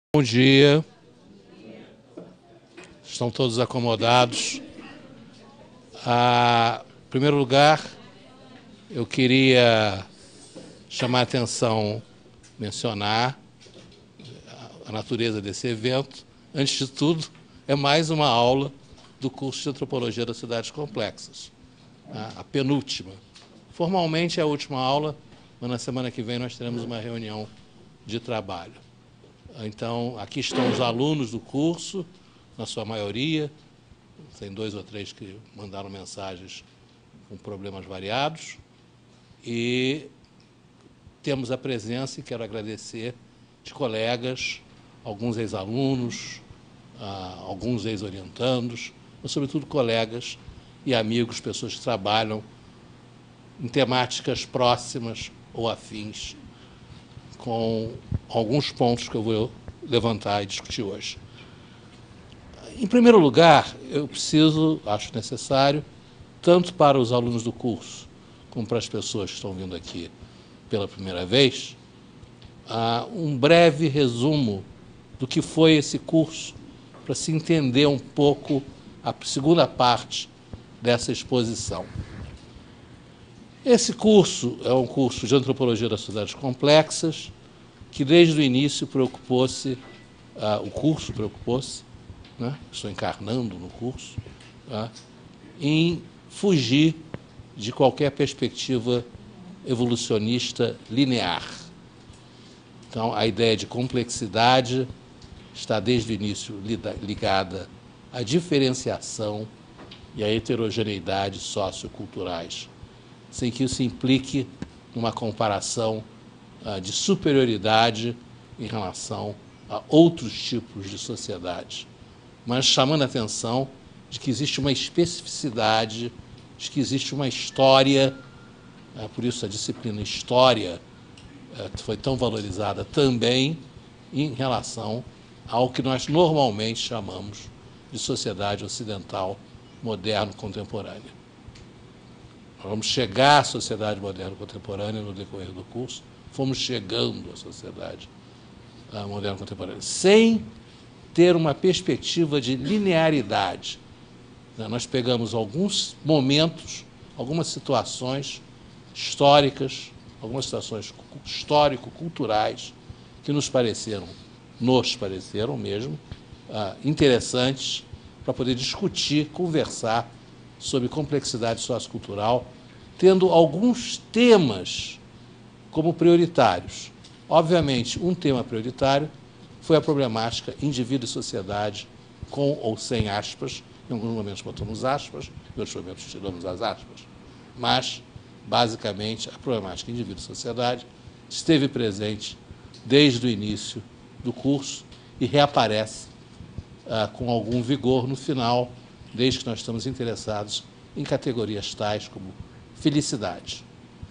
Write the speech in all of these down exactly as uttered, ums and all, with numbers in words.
Bom dia. Estão todos acomodados. Ah, em primeiro lugar, eu queria chamar a atenção, mencionar a natureza desse evento. Antes de tudo, é mais uma aula do curso de Antropologia das Cidades Complexas, a penúltima. Formalmente é a última aula, mas na semana que vem nós teremos uma reunião de trabalho. Então, aqui estão os alunos do curso, na sua maioria, tem dois ou três que mandaram mensagens com problemas variados, e temos a presença, e quero agradecer, de colegas, alguns ex-alunos, alguns ex-orientandos, mas, sobretudo, colegas e amigos, pessoas que trabalham em temáticas próximas ou afins com alguns pontos que eu vou levantar e discutir hoje. Em primeiro lugar, eu preciso, acho necessário, tanto para os alunos do curso, como para as pessoas que estão vindo aqui pela primeira vez, um breve resumo do que foi esse curso, para se entender um pouco a segunda parte dessa exposição. Esse curso é um curso de Antropologia das Cidades Complexas, que desde o início preocupou-se, uh, o curso preocupou-se, né, estou encarnando no curso, uh, em fugir de qualquer perspectiva evolucionista linear. Então, a ideia de complexidade está desde o início ligada à diferenciação e à heterogeneidade socioculturais, sem que isso implique numa comparação uh, de superioridade em relação a outros tipos de sociedade, mas chamando a atenção de que existe uma especificidade, de que existe uma história, uh, por isso a disciplina História uh, foi tão valorizada também em relação ao que nós normalmente chamamos de sociedade ocidental moderna contemporânea. Nós vamos chegar à sociedade moderna contemporânea no decorrer do curso, fomos chegando à sociedade uh, moderna contemporânea, sem ter uma perspectiva de linearidade. Né? Nós pegamos alguns momentos, algumas situações históricas, algumas situações histórico-culturais que nos pareceram, nos pareceram mesmo, uh, interessantes para poder discutir, conversar sobre complexidade sociocultural, tendo alguns temas como prioritários. Obviamente, um tema prioritário foi a problemática indivíduo e sociedade, com ou sem aspas, em alguns momentos botamos aspas, em outros momentos tiramos as aspas, mas, basicamente, a problemática indivíduo e sociedade esteve presente desde o início do curso e reaparece ah, com algum vigor no final, desde que nós estamos interessados em categorias tais como felicidade.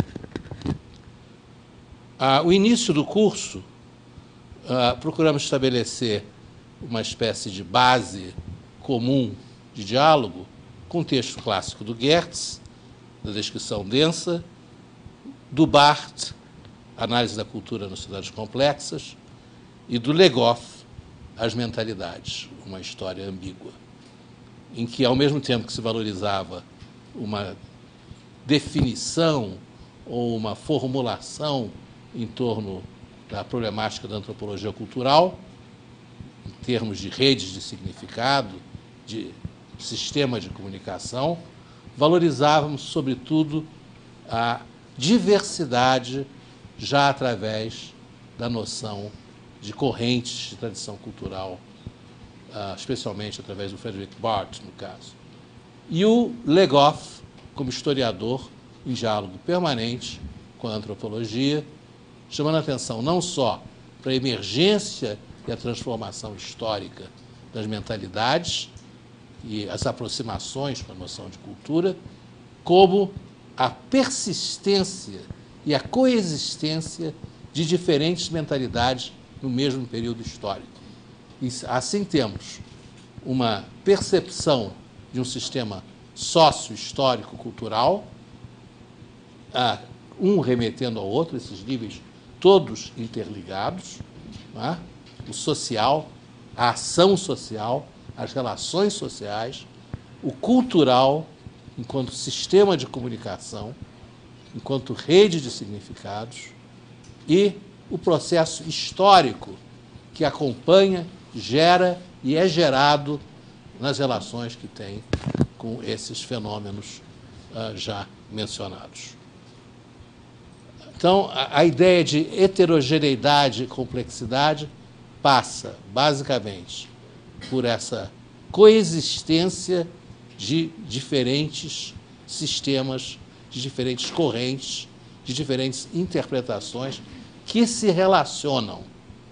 Ah, o início do curso, ah, procuramos estabelecer uma espécie de base comum de diálogo com o texto clássico do Geertz, da descrição densa, do Barthes, Análise da Cultura nas Cidades Complexas, e do Legoff, As Mentalidades, uma história ambígua, em que, ao mesmo tempo que se valorizava uma definição ou uma formulação em torno da problemática da antropologia cultural, em termos de redes de significado, de sistema de comunicação, valorizávamos, sobretudo, a diversidade já através da noção de correntes de tradição cultural, Uh, especialmente através do Frederick Barthes, no caso. E o Legoff, como historiador, em diálogo permanente com a antropologia, chamando a atenção não só para a emergência e a transformação histórica das mentalidades e as aproximações com a noção de cultura, como a persistência e a coexistência de diferentes mentalidades no mesmo período histórico. E assim temos uma percepção de um sistema sócio-histórico-cultural, um remetendo ao outro, esses níveis todos interligados, não é? o social, a ação social, as relações sociais, o cultural, enquanto sistema de comunicação, enquanto rede de significados, e o processo histórico que acompanha, gera e é gerado nas relações que tem com esses fenômenos uh, já mencionados. Então, a, a ideia de heterogeneidade e complexidade passa, basicamente, por essa coexistência de diferentes sistemas, de diferentes correntes, de diferentes interpretações que se relacionam.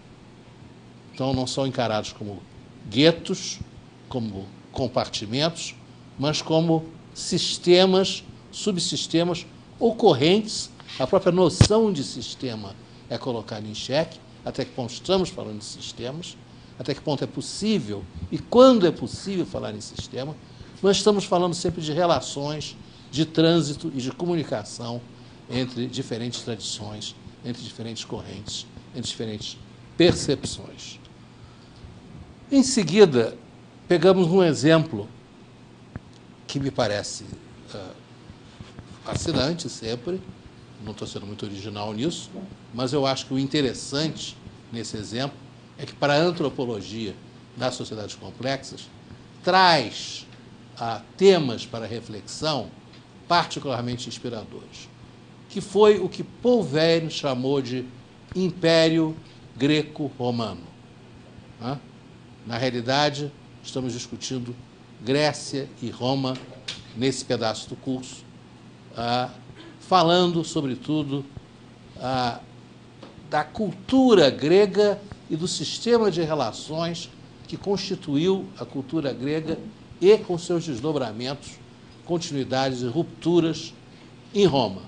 Então, não são encarados como guetos, como compartimentos, mas como sistemas, subsistemas ou correntes. A própria noção de sistema é colocada em xeque, até que ponto estamos falando de sistemas, até que ponto é possível, e quando é possível falar em sistema. Nós estamos falando sempre de relações, de trânsito e de comunicação entre diferentes tradições, entre diferentes correntes, entre diferentes percepções. Em seguida, pegamos um exemplo que me parece uh, fascinante sempre, não estou sendo muito original nisso, mas eu acho que o interessante nesse exemplo é que, para a antropologia das sociedades complexas, traz uh, temas para reflexão particularmente inspiradores, que foi o que Paul Veyne chamou de Império Greco-Romano. Né? Na realidade, estamos discutindo Grécia e Roma nesse pedaço do curso, ah, falando, sobretudo, ah, da cultura grega e do sistema de relações que constituiu a cultura grega e com seus desdobramentos, continuidades e rupturas em Roma.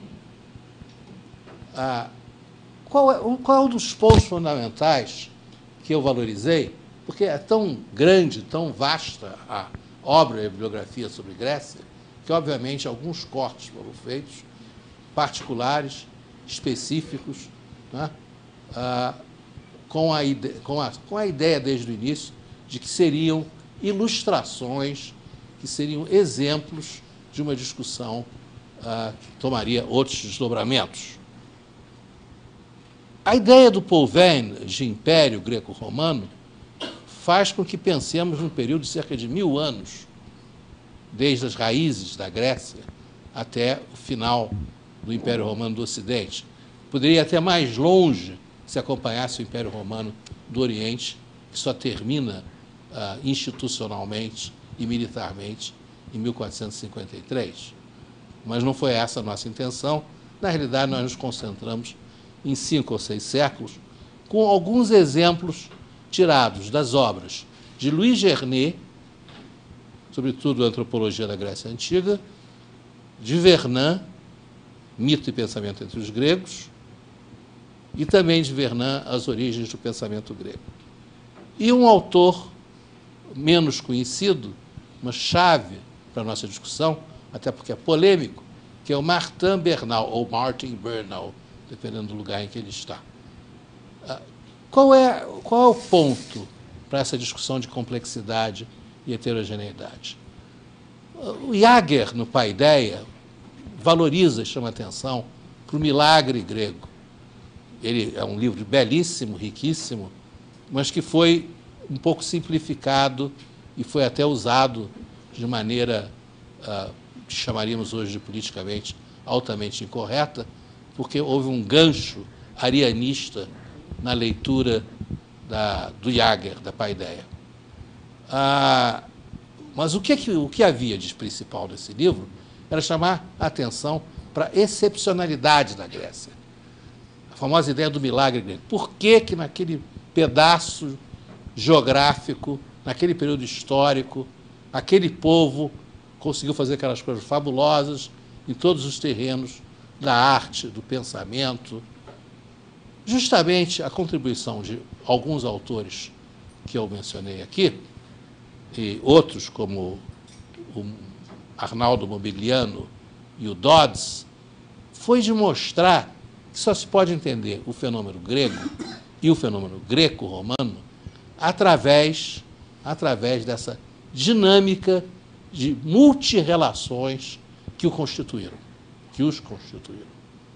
Ah, qual, é, qual é um dos pontos fundamentais que eu valorizei? Porque é tão grande, tão vasta a obra e a bibliografia sobre Grécia, que, obviamente, alguns cortes foram feitos, particulares, específicos, né? ah, com, a ide com, a, com a ideia, desde o início, de que seriam ilustrações, que seriam exemplos de uma discussão ah, que tomaria outros desdobramentos. A ideia do Paul Veyne de Império Greco-Romano faz com que pensemos num período de cerca de mil anos, desde as raízes da Grécia até o final do Império Romano do Ocidente. Poderia ir até mais longe se acompanhasse o Império Romano do Oriente, que só termina uh, institucionalmente e militarmente em mil quatrocentos e cinquenta e três. Mas não foi essa a nossa intenção. Na realidade, nós nos concentramos em cinco ou seis séculos, com alguns exemplos tirados das obras de Louis Gernet, sobretudo a Antropologia da Grécia Antiga, de Vernin, Mito e Pensamento entre os Gregos, e também de Vernin, As Origens do Pensamento Grego. E um autor menos conhecido, mas chave para a nossa discussão, até porque é polêmico, que é o Martin Bernal, ou Martin Bernal, dependendo do lugar em que ele está. Qual é, qual é o ponto para essa discussão de complexidade e heterogeneidade? O Jaeger, no Paideia, valoriza e chama atenção para o milagre grego. Ele é um livro belíssimo, riquíssimo, mas que foi um pouco simplificado e foi até usado de maneira uh, que chamaríamos hoje de politicamente altamente incorreta, porque houve um gancho arianista na leitura da, do Jaeger, da Paideia. Ah, mas o que, o que havia de principal nesse livro era chamar a atenção para a excepcionalidade da Grécia. A famosa ideia do milagre grego. Por que que naquele pedaço geográfico, naquele período histórico, aquele povo conseguiu fazer aquelas coisas fabulosas em todos os terrenos da arte, do pensamento? Justamente a contribuição de alguns autores que eu mencionei aqui, e outros como o Arnaldo Mobiliano e o Dodds, foi de mostrar que só se pode entender o fenômeno grego e o fenômeno greco-romano através, através dessa dinâmica de multirrelações que o constituíram, que os constituíram.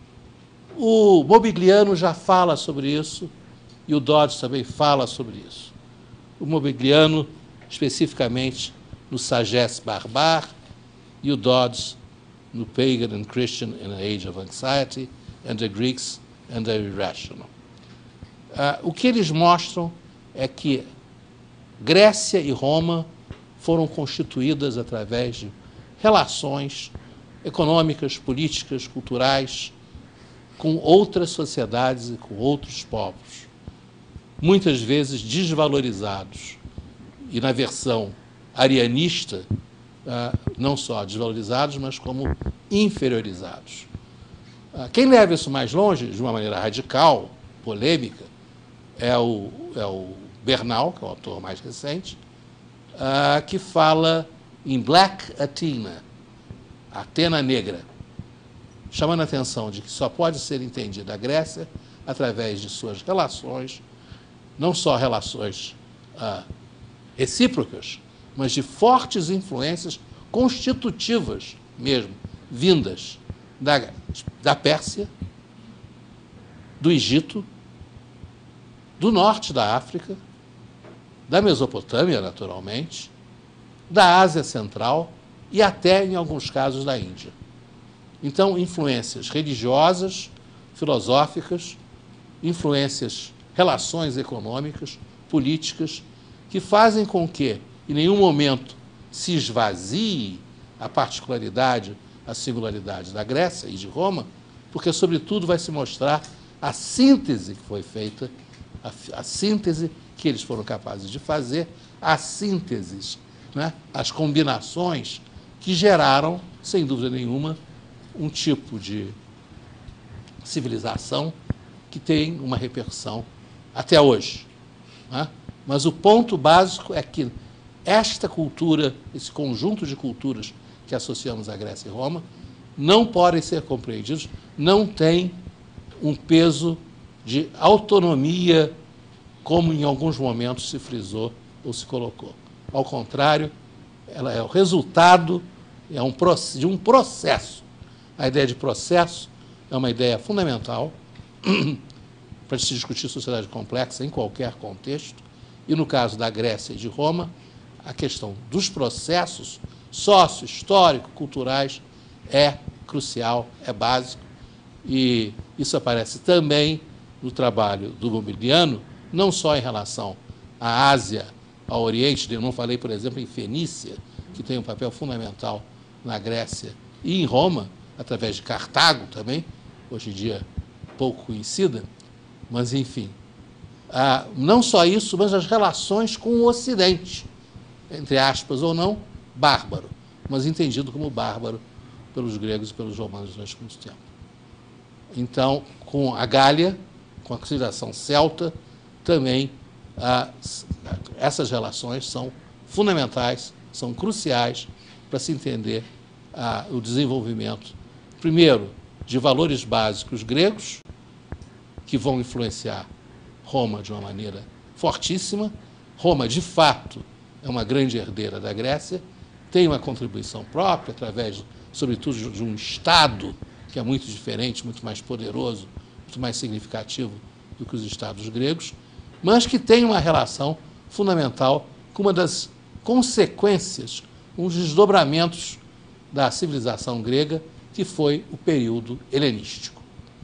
O Mobigliano já fala sobre isso, e o Dodds também fala sobre isso. O Mobigliano, especificamente, no Sagesse Barbare, e o Dodds no Pagan and Christian in an Age of Anxiety, and the Greeks and the Irrational. Uh, o que eles mostram é que Grécia e Roma foram constituídas através de relações econômicas, políticas, culturais, com outras sociedades e com outros povos, muitas vezes desvalorizados. E na versão arianista, não só desvalorizados, mas como inferiorizados. Quem leva isso mais longe, de uma maneira radical, polêmica, é o, é o Bernal, que é o autor mais recente, que fala em Black Athena, Atena Negra, chamando a atenção de que só pode ser entendida a Grécia através de suas relações, não só relações ah, recíprocas, mas de fortes influências constitutivas mesmo, vindas da, da Pérsia, do Egito, do norte da África, da Mesopotâmia, naturalmente, da Ásia Central e até, em alguns casos, da Índia. Então, influências religiosas, filosóficas, influências, relações econômicas, políticas, que fazem com que, em nenhum momento, se esvazie a particularidade, a singularidade da Grécia e de Roma, porque, sobretudo, vai se mostrar a síntese que foi feita, a, a síntese que eles foram capazes de fazer, as sínteses, né, as combinações que geraram, sem dúvida nenhuma, um tipo de civilização que tem uma repercussão até hoje. Né? Mas o ponto básico é que esta cultura, esse conjunto de culturas que associamos à Grécia e Roma, não podem ser compreendidos, não tem um peso de autonomia, como em alguns momentos se frisou ou se colocou. Ao contrário, ela é o resultado é um, de um processo. A ideia de processo é uma ideia fundamental para se discutir sociedade complexa em qualquer contexto, e no caso da Grécia e de Roma, a questão dos processos sócio, histórico, culturais é crucial, é básico, e isso aparece também no trabalho do Mobigliano, não só em relação à Ásia, ao Oriente. Eu não falei, por exemplo, em Fenícia, que tem um papel fundamental na Grécia, e em Roma, através de Cartago também, hoje em dia pouco conhecida, mas, enfim. Ah, não só isso, mas as relações com o Ocidente, entre aspas ou não, bárbaro, mas entendido como bárbaro pelos gregos e pelos romanos durante muito tempo. Então, com a Gália, com a civilização celta, também ah, essas relações são fundamentais, são cruciais para se entender ah, o desenvolvimento, primeiro, de valores básicos gregos, que vão influenciar Roma de uma maneira fortíssima. Roma, de fato, é uma grande herdeira da Grécia, tem uma contribuição própria, através, sobretudo, de um Estado que é muito diferente, muito mais poderoso, muito mais significativo do que os Estados gregos, mas que tem uma relação fundamental com uma das consequências, um dos desdobramentos da civilização grega, que foi o período helenístico.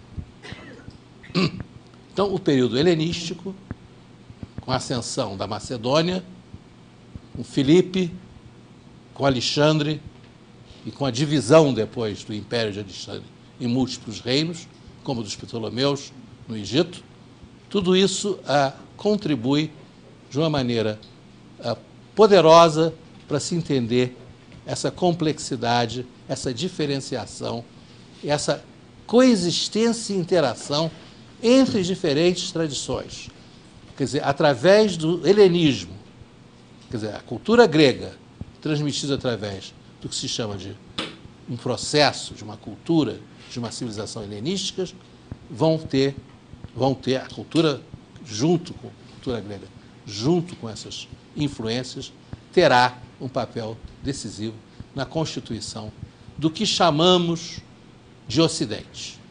Então, o período helenístico, com a ascensão da Macedônia, com Filipe, com Alexandre e com a divisão depois do Império de Alexandre em múltiplos reinos, como dos Ptolomeus no Egito, tudo isso ah, contribui de uma maneira ah, poderosa para se entender essa complexidade, essa diferenciação, essa coexistência e interação entre diferentes tradições. Quer dizer, através do helenismo, quer dizer, a cultura grega, transmitida através do que se chama de um processo, de uma cultura, de uma civilização helenística, vão ter, vão ter a cultura junto com a cultura grega, junto com essas influências, terá um papel decisivo na constituição do que chamamos de Ocidente.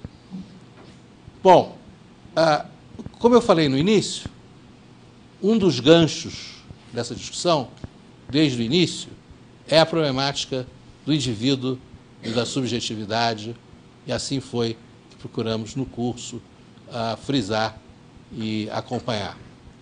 Bom, como eu falei no início, um dos ganchos dessa discussão, desde o início, é a problemática do indivíduo e da subjetividade, e assim foi que procuramos no curso uh, frisar e acompanhar.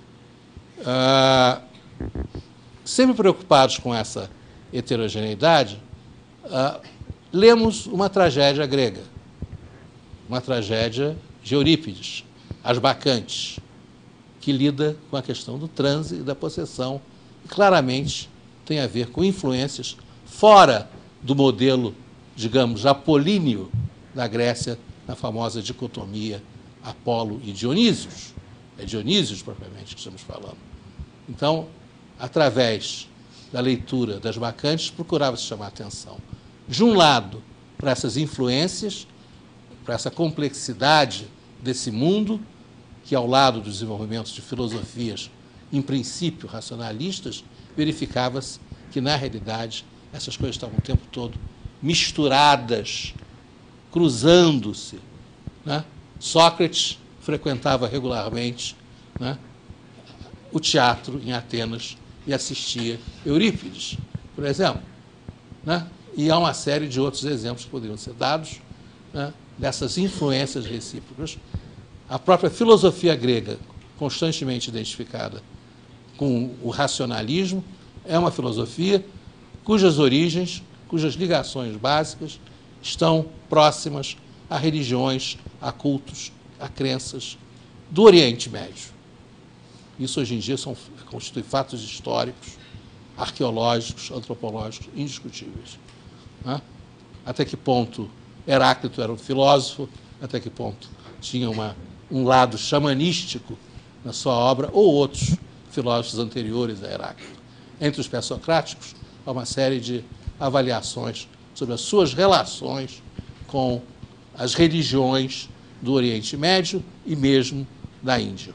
Uh, sempre preocupados com essa heterogeneidade, uh, lemos uma tragédia grega, uma tragédia de Eurípides, As Bacantes, que lida com a questão do transe e da possessão, e claramente tem a ver com influências fora do modelo, digamos, apolíneo da Grécia, na famosa dicotomia Apolo e Dionísios. É Dionísios, propriamente, que estamos falando. Então, através da leitura das Bacantes, procurava-se chamar a atenção, de um lado, para essas influências, para essa complexidade desse mundo, que, ao lado dos desenvolvimentos de filosofias, em princípio, racionalistas, verificava-se que, na realidade, essas coisas estavam o tempo todo misturadas, cruzando-se, né? Sócrates frequentava regularmente, né, o teatro em Atenas e assistia Eurípides, por exemplo, né? E há uma série de outros exemplos que poderiam ser dados, né, dessas influências recíprocas. A própria filosofia grega, constantemente identificada com o racionalismo, é uma filosofia cujas origens, cujas ligações básicas estão próximas a religiões, a cultos, a crenças do Oriente Médio. Isso, hoje em dia, são, constitui fatos históricos, arqueológicos, antropológicos, indiscutíveis. Né? Até que ponto Heráclito era um filósofo, até que ponto tinha uma, um lado xamanístico na sua obra, ou outros filósofos anteriores a Heráclito. Entre os pré-socráticos, há uma série de avaliações sobre as suas relações com as religiões do Oriente Médio e mesmo da Índia.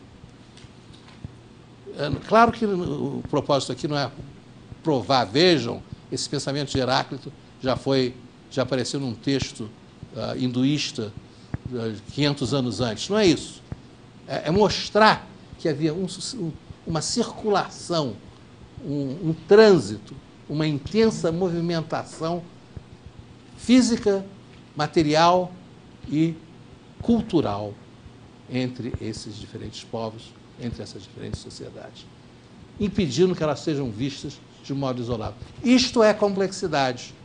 Claro que o propósito aqui não é provar, vejam, esse pensamento de Heráclito já foi, já apareceu num texto uh, hinduísta uh, quinhentos anos antes. Não é isso. É, é mostrar que havia um, um, uma circulação, um, um trânsito, uma intensa movimentação física, material e cultural entre esses diferentes povos, entre essas diferentes sociedades, impedindo que elas sejam vistas de um modo isolado. Isto é complexidade.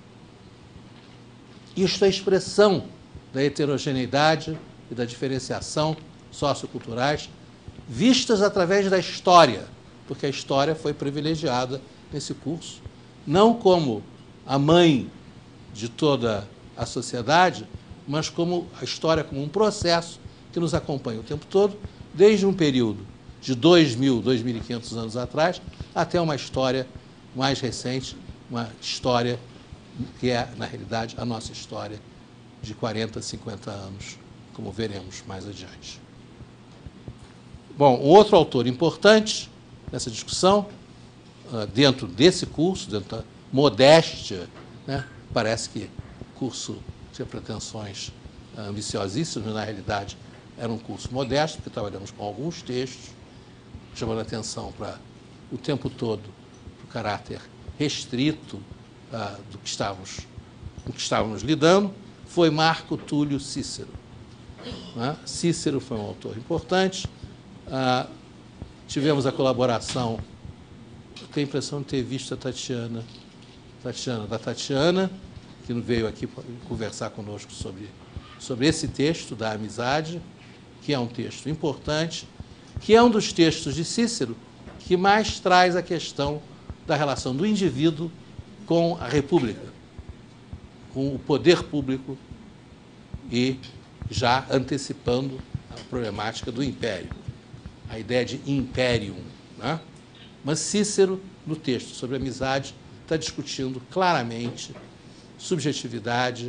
Isto é expressão da heterogeneidade e da diferenciação socioculturais vistas através da história, porque a história foi privilegiada nesse curso, não como a mãe de toda a sociedade, mas como a história como um processo que nos acompanha o tempo todo, desde um período de dois mil, dois mil e quinhentos anos atrás, até uma história mais recente, uma história que é, na realidade, a nossa história de quarenta, cinquenta anos, como veremos mais adiante. Bom, um outro autor importante nessa discussão, dentro desse curso, dentro da modéstia, né, parece que o curso tinha pretensões ambiciosíssimas, mas, na realidade, era um curso modesto, porque trabalhamos com alguns textos, chamando a atenção para o tempo todo para o caráter restrito uh, do, que estávamos, do que estávamos lidando, foi Marco Túlio Cícero. Né? Cícero foi um autor importante. Uh, tivemos a colaboração, eu tenho a impressão de ter visto a Tatiana, Tatiana, da Tatiana, que veio aqui conversar conosco sobre, sobre esse texto da amizade, que é um texto importante, que é um dos textos de Cícero que mais traz a questão da relação do indivíduo com a república, com o poder público e já antecipando a problemática do império, a ideia de imperium, né? Mas Cícero, no texto sobre a amizade, está discutindo claramente subjetividade,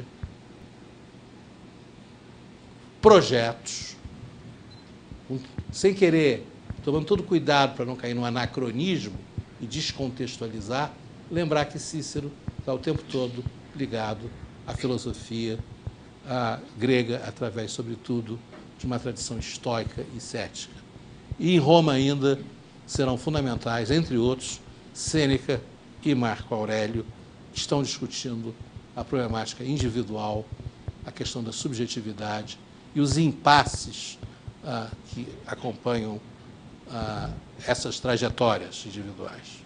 projetos, sem querer tomando todo cuidado para não cair no anacronismo e descontextualizar, lembrar que Cícero está o tempo todo ligado à filosofia à grega, através, sobretudo, de uma tradição estoica e cética. E em Roma ainda serão fundamentais, entre outros, Sêneca e Marco Aurélio, que estão discutindo a problemática individual, a questão da subjetividade e os impasses ah, que acompanham ah, essas trajetórias individuais.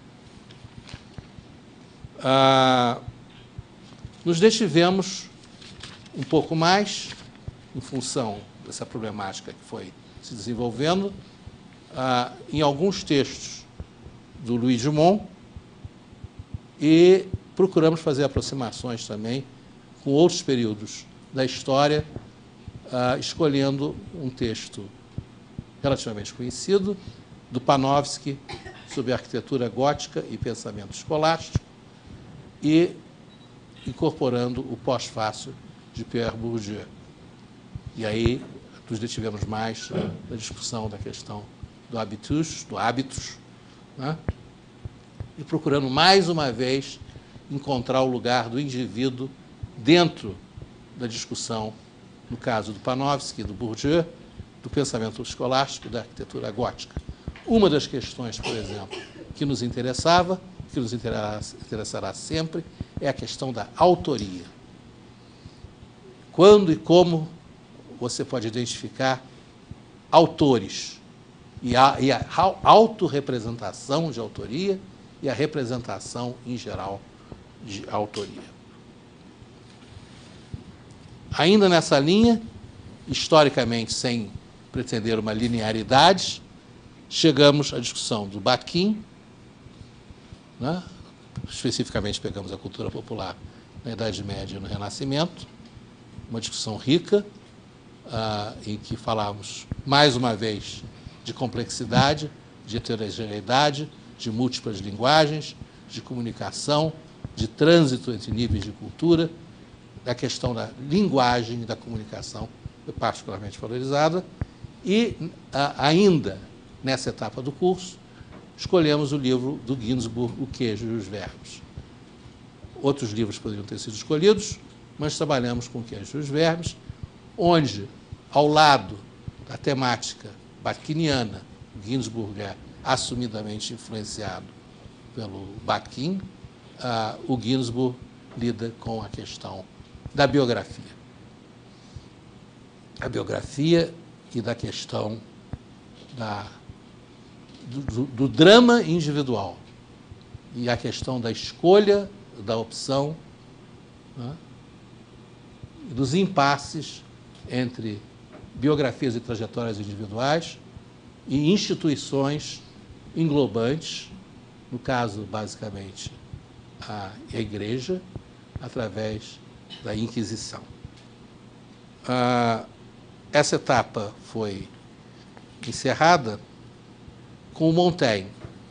Ah, nos detivemos um pouco mais, em função dessa problemática que foi se desenvolvendo, ah, em alguns textos do Louis Dumont, e procuramos fazer aproximações também com outros períodos da história, ah, escolhendo um texto relativamente conhecido, do Panofsky, sobre arquitetura gótica e pensamento escolástico, e incorporando o pós-fácil de Pierre Bourdieu. E aí nos detivemos mais na discussão da questão do habitus, do hábitos, né? E procurando mais uma vez encontrar o lugar do indivíduo dentro da discussão, no caso do Panofsky, do Bourdieu, do pensamento escolástico, da arquitetura gótica. Uma das questões, por exemplo, que nos interessava, que nos interessará sempre, é a questão da autoria. Quando e como você pode identificar autores e a, e a autorrepresentação de autoria e a representação, em geral, de autoria. Ainda nessa linha, historicamente, sem pretender uma linearidade, chegamos à discussão do Bakhtin, né? Especificamente pegamos a cultura popular na Idade Média e no Renascimento, uma discussão rica, ah, em que falamos, mais uma vez, de complexidade, de heterogeneidade, de múltiplas linguagens, de comunicação, de trânsito entre níveis de cultura, da questão da linguagem e da comunicação, particularmente valorizada, e a, ainda nessa etapa do curso, escolhemos o livro do Ginsburg, O Queijo e os Verbos. Outros livros poderiam ter sido escolhidos, mas trabalhamos com O Queijo e os Verbos, onde, ao lado da temática bakhtiniana, Ginsburg é assumidamente influenciado pelo Bakhtin, uh, o Ginsburg lida com a questão da biografia. A biografia e da questão da, do, do, do drama individual e a questão da escolha, da opção, né, e dos impasses entre biografias e trajetórias individuais e instituições englobantes, no caso, basicamente, a, a Igreja, através da Inquisição. Ah, essa etapa foi encerrada com Montaigne.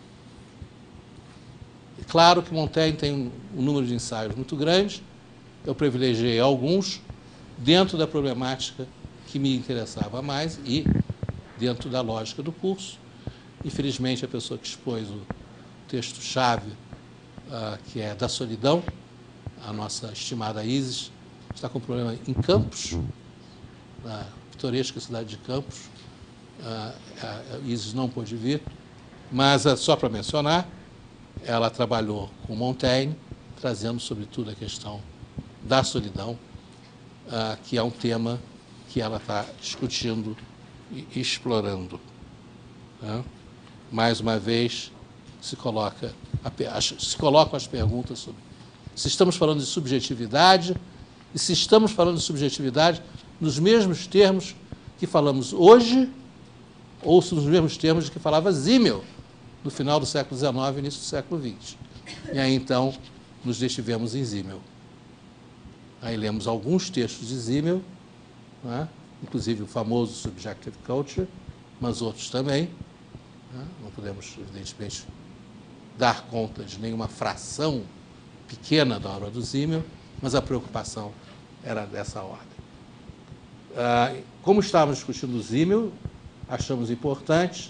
É claro que Montaigne tem um, um número de ensaios muito grande, eu privilegiei alguns dentro da problemática que me interessava mais e dentro da lógica do curso. Infelizmente, a pessoa que expôs o texto-chave, uh, que é da solidão, a nossa estimada Isis, está com problema em Campos, na pitoresca cidade de Campos. Uh, a Isis não pôde vir, mas, uh, só para mencionar, ela trabalhou com Montaigne, trazendo, sobretudo, a questão da solidão, uh, que é um tema que ela está discutindo e explorando. Né? Mais uma vez, se, coloca a, se colocam as perguntas sobre se estamos falando de subjetividade e se estamos falando de subjetividade nos mesmos termos que falamos hoje ou nos mesmos termos de que falava Simmel no final do século dezenove e início do século vinte. E aí, então, nos detivemos em Simmel. Aí lemos alguns textos de Simmel, né? Inclusive o famoso Subjective Culture, mas outros também. Né? Não podemos, evidentemente, dar conta de nenhuma fração pequena da obra do Simmel, mas a preocupação era dessa ordem. Ah, como estávamos discutindo o Simmel, achamos importante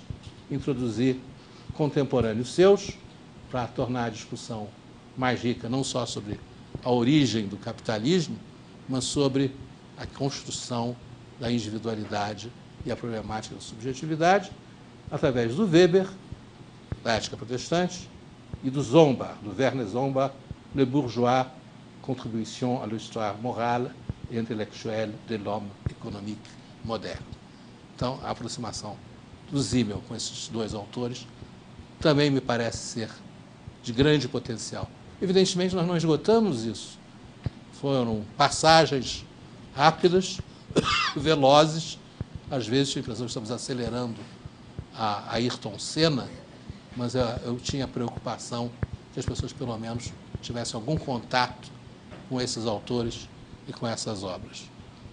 introduzir contemporâneos seus, para tornar a discussão mais rica, não só sobre a origem do capitalismo, mas sobre a construção da individualidade e a problemática da subjetividade, através do Weber, da ética protestante, e do Zombart, do Werner Zombart, Le Bourgeois, Contribution à l'histoire morale et intellectuelle de l'homme économique moderne. Então, a aproximação do Simmel com esses dois autores também me parece ser de grande potencial. Evidentemente, nós não esgotamos isso. Foram passagens rápidas, velozes, às vezes tinha a impressão que estamos acelerando a, a Ayrton Senna, mas eu, eu tinha a preocupação que as pessoas, pelo menos, tivessem algum contato com esses autores e com essas obras.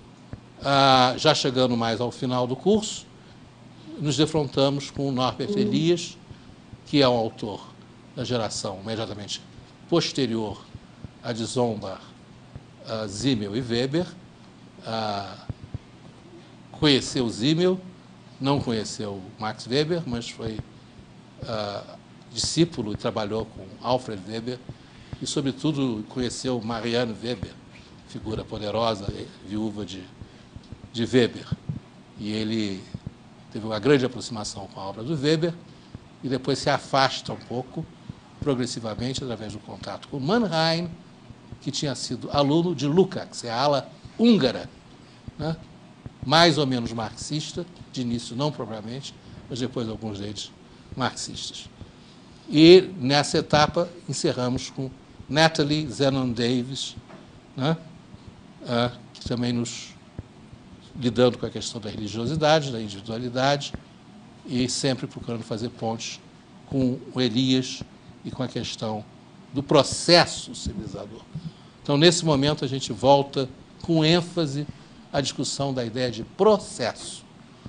Ah, já chegando mais ao final do curso, nos defrontamos com o Norbert Elias, que é um autor da geração imediatamente posterior a de Zombart, uh, Simmel e Weber. Uh, conheceu Simmel, não conheceu Max Weber, mas foi uh, discípulo e trabalhou com Alfred Weber e, sobretudo, conheceu Marianne Weber, figura poderosa, viúva de, de Weber. E ele teve uma grande aproximação com a obra do Weber e depois se afasta um pouco, progressivamente, através do contato com Mannheim, que tinha sido aluno de Lukács, é a ala húngara, né? Mais ou menos marxista, de início não propriamente, mas depois alguns deles marxistas. E, nessa etapa, encerramos com Natalie Zenon Davis, né? ah, que também nos lidando com a questão da religiosidade, da individualidade, e sempre procurando fazer pontes com o Elias e com a questão do processo civilizador. Então, nesse momento, a gente volta com ênfase à discussão da ideia de processo.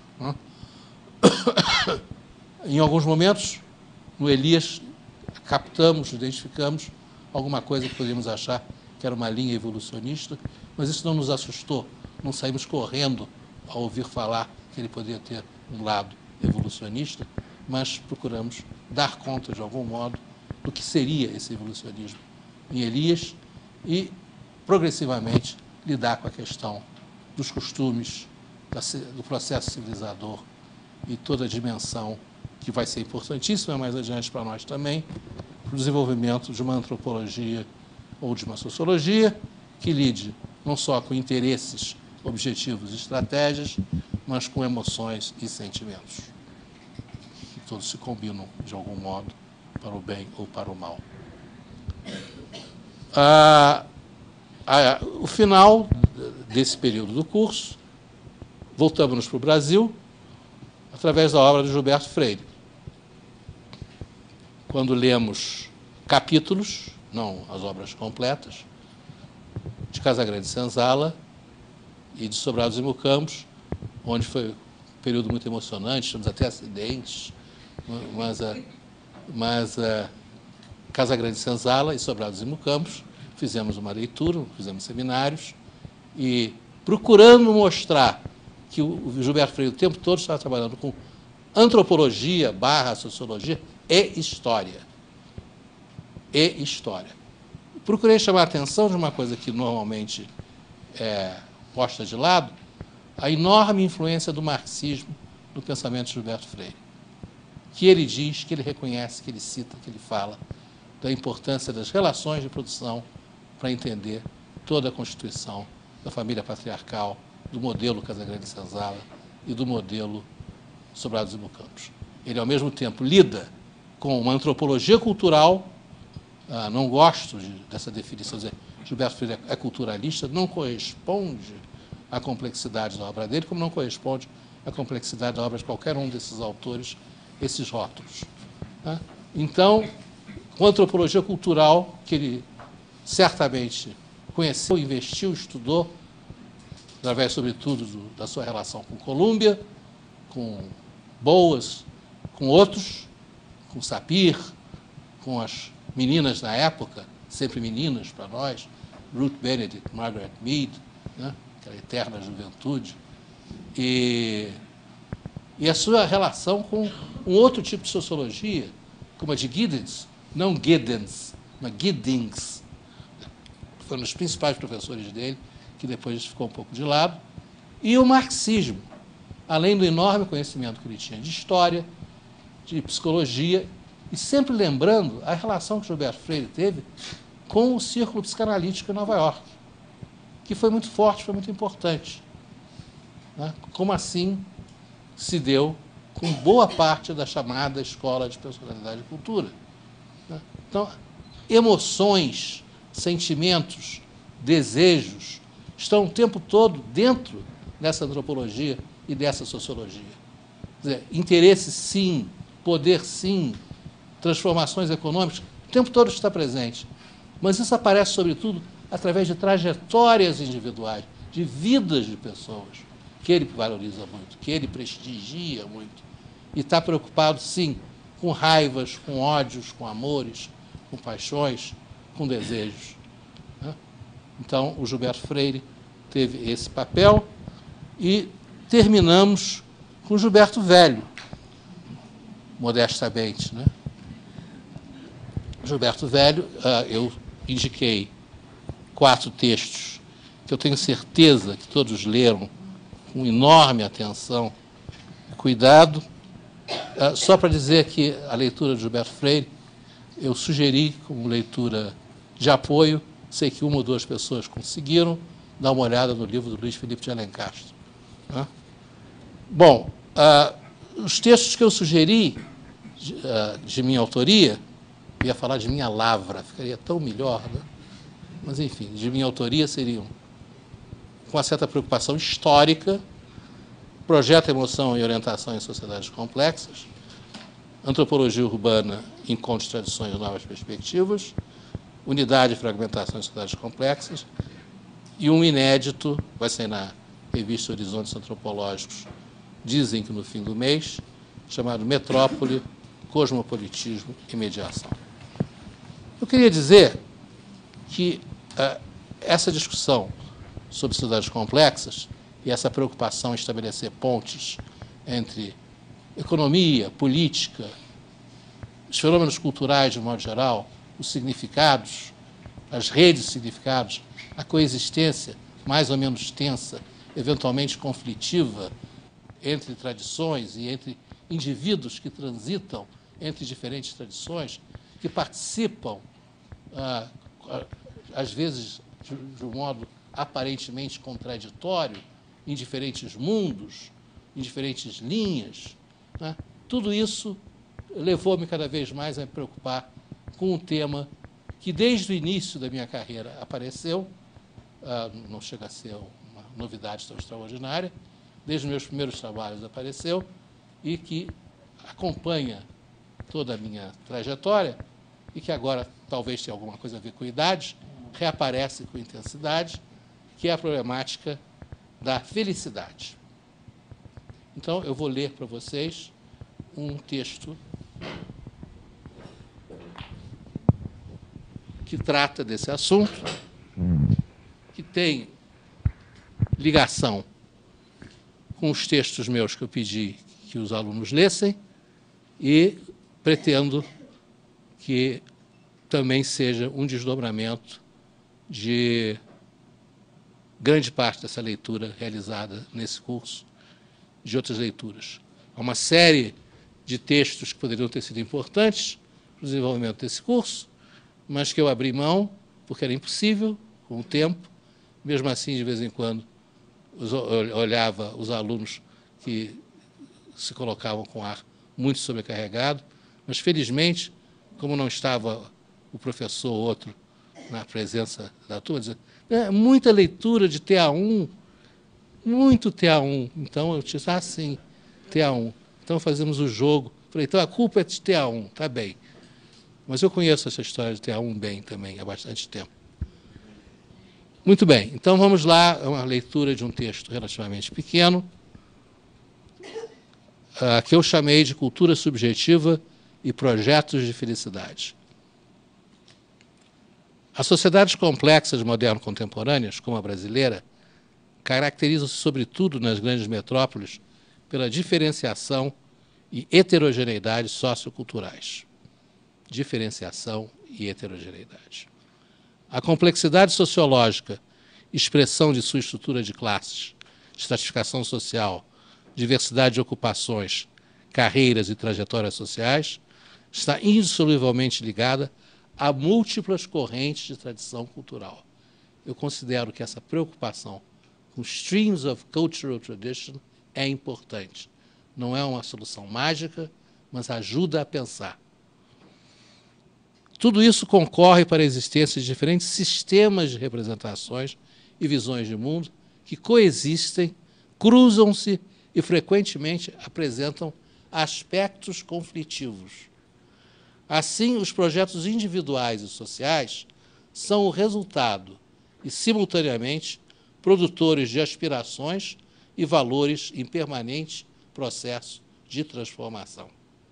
Em alguns momentos, no Elias, captamos, identificamos alguma coisa que poderíamos achar que era uma linha evolucionista, mas isso não nos assustou, não saímos correndo ao ouvir falar que ele poderia ter um lado evolucionista, mas procuramos dar conta, de algum modo, do que seria esse evolucionismo em Elias e, progressivamente, lidar com a questão dos costumes, do processo civilizador e toda a dimensão que vai ser importantíssima mais adiante para nós também, para o desenvolvimento de uma antropologia ou de uma sociologia que lide não só com interesses, objetivos e estratégias, mas com emoções e sentimentos, que todos se combinam, de algum modo, para o bem ou para o mal. Ah, ah, o final desse período do curso, voltamos para o Brasil, através da obra de Gilberto Freire. Quando lemos capítulos, não as obras completas, de Casagrande Senzala e de Sobrados e Mucambos, onde foi um período muito emocionante, tivemos até acidentes, mas, mas Casagrande Senzala e Sobrados e Mucambos, fizemos uma leitura, fizemos seminários, e procurando mostrar que o Gilberto Freire o tempo todo estava trabalhando com antropologia barra sociologia e história. E história. Procurei chamar a atenção de uma coisa que normalmente é posta de lado, a enorme influência do marxismo no pensamento de Gilberto Freire, que ele diz, que ele reconhece, que ele cita, que ele fala da importância das relações de produção para entender toda a constituição da família patriarcal, do modelo Casagrande Senzala e do modelo Sobrados e Mucambos. Ele, ao mesmo tempo, lida com uma antropologia cultural, ah, não gosto de, dessa definição, dizer, Gilberto Freire é culturalista, não corresponde à complexidade da obra dele, como não corresponde à complexidade da obra de qualquer um desses autores, esses rótulos. Tá? Então, com a antropologia cultural, que ele certamente conheceu, investiu, estudou, através, sobretudo, do, da sua relação com Colômbia, com Boas, com outros, com Sapir, com as meninas da época, sempre meninas para nós, Ruth Benedict, Margaret Mead, né, aquela eterna juventude, e, e a sua relação com um outro tipo de sociologia, como a de Giddens, não Giddens, mas Giddings, foi um dos principais professores dele, que depois ficou um pouco de lado, e o marxismo, além do enorme conhecimento que ele tinha de história, de psicologia, e sempre lembrando a relação que Gilberto Freire teve com o círculo psicanalítico em Nova York, que foi muito forte, foi muito importante. Né? Como assim se deu com boa parte da chamada Escola de Personalidade e Cultura. Né? Então, emoções, sentimentos, desejos estão o tempo todo dentro dessa antropologia e dessa sociologia. Quer dizer, interesse, sim, poder, sim, transformações econômicas, o tempo todo está presente. Mas isso aparece, sobretudo, através de trajetórias individuais, de vidas de pessoas, que ele valoriza muito, que ele prestigia muito, e está preocupado, sim, com raivas, com ódios, com amores, com paixões, com desejos. Né? Então, o Gilberto Freire teve esse papel, e terminamos com o Gilberto Velho, modestamente. Né? Gilberto Velho, eu indiquei quatro textos que eu tenho certeza que todos leram com enorme atenção e cuidado. Só para dizer que a leitura de Gilberto Freire eu sugeri como leitura de apoio, sei que uma ou duas pessoas conseguiram dar uma olhada no livro do Luiz Felipe de Alencastre. Né? Bom, uh, os textos que eu sugeri de, uh, de minha autoria, eu ia falar de minha lavra, ficaria tão melhor, né? Mas, enfim, de minha autoria seriam, com uma certa preocupação histórica, Projeto, Emoção e Orientação em Sociedades Complexas, Antropologia Urbana, Encontros, Tradições e Novas Perspectivas, Unidade e Fragmentação em Sociedades Complexas, e um inédito, vai ser na revista Horizontes Antropológicos, dizem que no fim do mês, chamado Metrópole, Cosmopolitismo e Mediação. Eu queria dizer que uh, essa discussão sobre sociedades complexas e essa preocupação em estabelecer pontes entre economia, política, os fenômenos culturais, de modo geral, os significados, as redes de significados, a coexistência mais ou menos tensa, eventualmente conflitiva, entre tradições e entre indivíduos que transitam entre diferentes tradições, que participam, ah, às vezes, de, de um modo aparentemente contraditório, em diferentes mundos, em diferentes linhas. Né? Tudo isso levou-me cada vez mais a me preocupar com um tema que, desde o início da minha carreira, apareceu, ah, não chega a ser uma novidade tão extraordinária, desde os meus primeiros trabalhos apareceu, e que acompanha toda a minha trajetória, e que agora talvez tenha alguma coisa a ver com idade, reaparece com intensidade, que é a problemática da felicidade. Então, eu vou ler para vocês um texto que trata desse assunto, que tem ligação com os textos meus que eu pedi que os alunos lessem, e pretendo que também seja um desdobramento de grande parte dessa leitura realizada nesse curso, de outras leituras. Há uma série de textos que poderiam ter sido importantes para o desenvolvimento desse curso, mas que eu abri mão, porque era impossível, com o tempo. Mesmo assim, de vez em quando, eu olhava os alunos que se colocavam com ar muito sobrecarregado, mas, felizmente, como não estava o professor ou outro na presença da turma, dizia, é, muita leitura de T A um, muito T A um. Então, eu disse, ah, sim, T A um. Então, fazemos o jogo. Falei, então, a culpa é de T A um, tá bem. Mas eu conheço essa história de T A um bem também, há bastante tempo. Muito bem, então vamos lá, é uma leitura de um texto relativamente pequeno, uh, que eu chamei de Cultura Subjetiva e Projetos de Felicidade. As sociedades complexas moderno-contemporâneas, como a brasileira, caracterizam-se, sobretudo nas grandes metrópoles, pela diferenciação e heterogeneidade socioculturais. Diferenciação e heterogeneidade. A complexidade sociológica, expressão de sua estrutura de classes, estratificação social, diversidade de ocupações, carreiras e trajetórias sociais, está indissoluvelmente ligada a múltiplas correntes de tradição cultural. Eu considero que essa preocupação com streams of cultural tradition é importante. Não é uma solução mágica, mas ajuda a pensar. Tudo isso concorre para a existência de diferentes sistemas de representações e visões de mundo que coexistem, cruzam-se e frequentemente apresentam aspectos conflitivos. Assim, os projetos individuais e sociais são o resultado e, simultaneamente, produtores de aspirações e valores em permanente processo de transformação.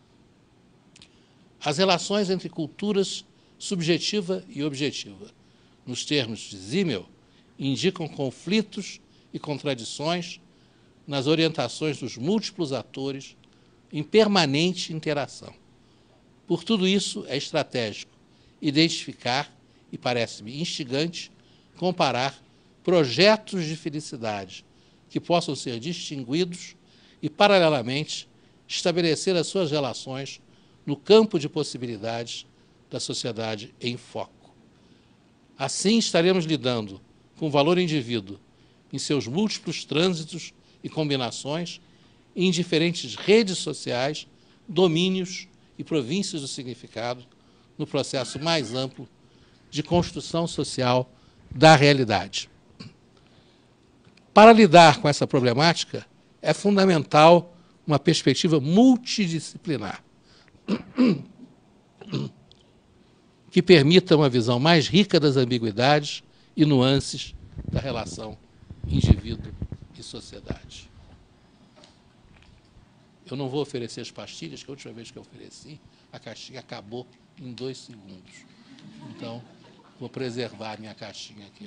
As relações entre culturas subjetiva e objetiva, nos termos de Simmel, indicam conflitos e contradições nas orientações dos múltiplos atores em permanente interação. Por tudo isso, é estratégico identificar, e parece-me instigante, comparar projetos de felicidade que possam ser distinguidos e, paralelamente, estabelecer as suas relações no campo de possibilidades da sociedade em foco. Assim, estaremos lidando com o valor indivíduo em seus múltiplos trânsitos e combinações em diferentes redes sociais, domínios e províncias do significado, no processo mais amplo de construção social da realidade. Para lidar com essa problemática, é fundamental uma perspectiva multidisciplinar, que permita uma visão mais rica das ambiguidades e nuances da relação indivíduo e sociedade. Eu não vou oferecer as pastilhas, que a última vez que eu ofereci, a caixinha acabou em dois segundos. Então, vou preservar a minha caixinha aqui.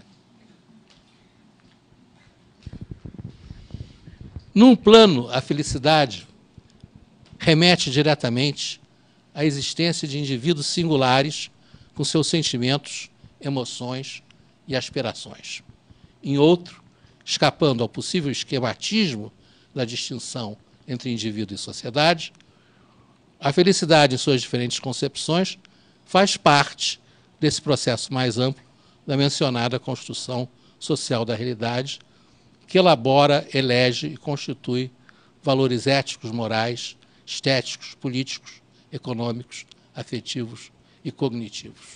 Num plano, a felicidade remete diretamente à existência de indivíduos singulares com seus sentimentos, emoções e aspirações. Em outro, escapando ao possível esquematismo da distinção entre indivíduo e sociedade, a felicidade, em suas diferentes concepções, faz parte desse processo mais amplo da mencionada construção social da realidade, que elabora, elege e constitui valores éticos, morais, estéticos, políticos, econômicos, afetivos e cognitivos.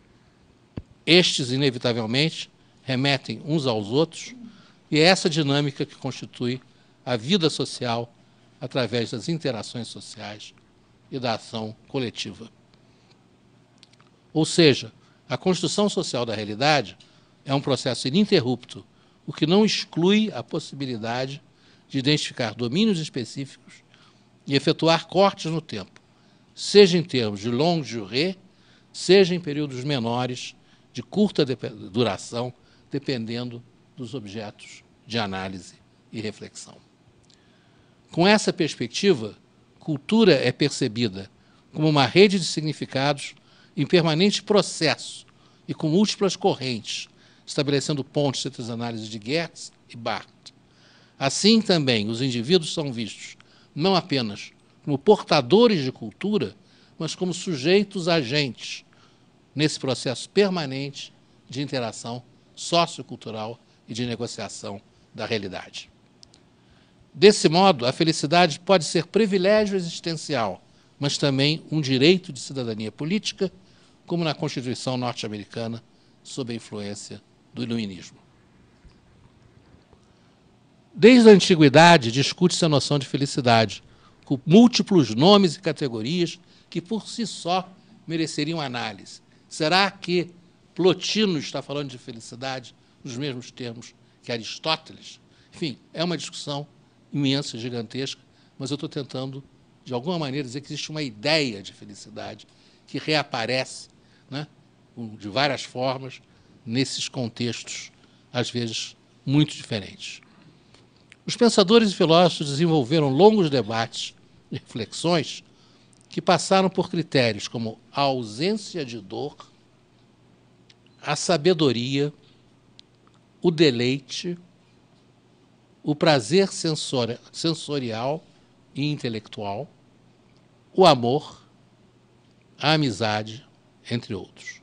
Estes, inevitavelmente, remetem uns aos outros, e é essa dinâmica que constitui a vida social através das interações sociais e da ação coletiva. Ou seja, a construção social da realidade é um processo ininterrupto, o que não exclui a possibilidade de identificar domínios específicos e efetuar cortes no tempo, seja em termos de longue durée, seja em períodos menores, de curta duração, dependendo dos objetos de análise e reflexão. Com essa perspectiva, cultura é percebida como uma rede de significados em permanente processo e com múltiplas correntes, estabelecendo pontes entre as análises de Geertz e Barth. Assim, também, os indivíduos são vistos não apenas como portadores de cultura, mas como sujeitos agentes nesse processo permanente de interação sociocultural e de negociação da realidade. Desse modo, a felicidade pode ser privilégio existencial, mas também um direito de cidadania política, como na Constituição norte-americana, sob a influência do iluminismo. Desde a antiguidade, discute-se a noção de felicidade, com múltiplos nomes e categorias que, por si só, mereceriam análise. Será que Plotino está falando de felicidade nos mesmos termos que Aristóteles? Enfim, é uma discussão imensa, gigantesca, mas eu estou tentando, de alguma maneira, dizer que existe uma ideia de felicidade que reaparece, né, de várias formas, nesses contextos, às vezes, muito diferentes. Os pensadores e filósofos desenvolveram longos debates e reflexões que passaram por critérios como a ausência de dor, a sabedoria, o deleite, o prazer sensori- sensorial e intelectual, o amor, a amizade, entre outros.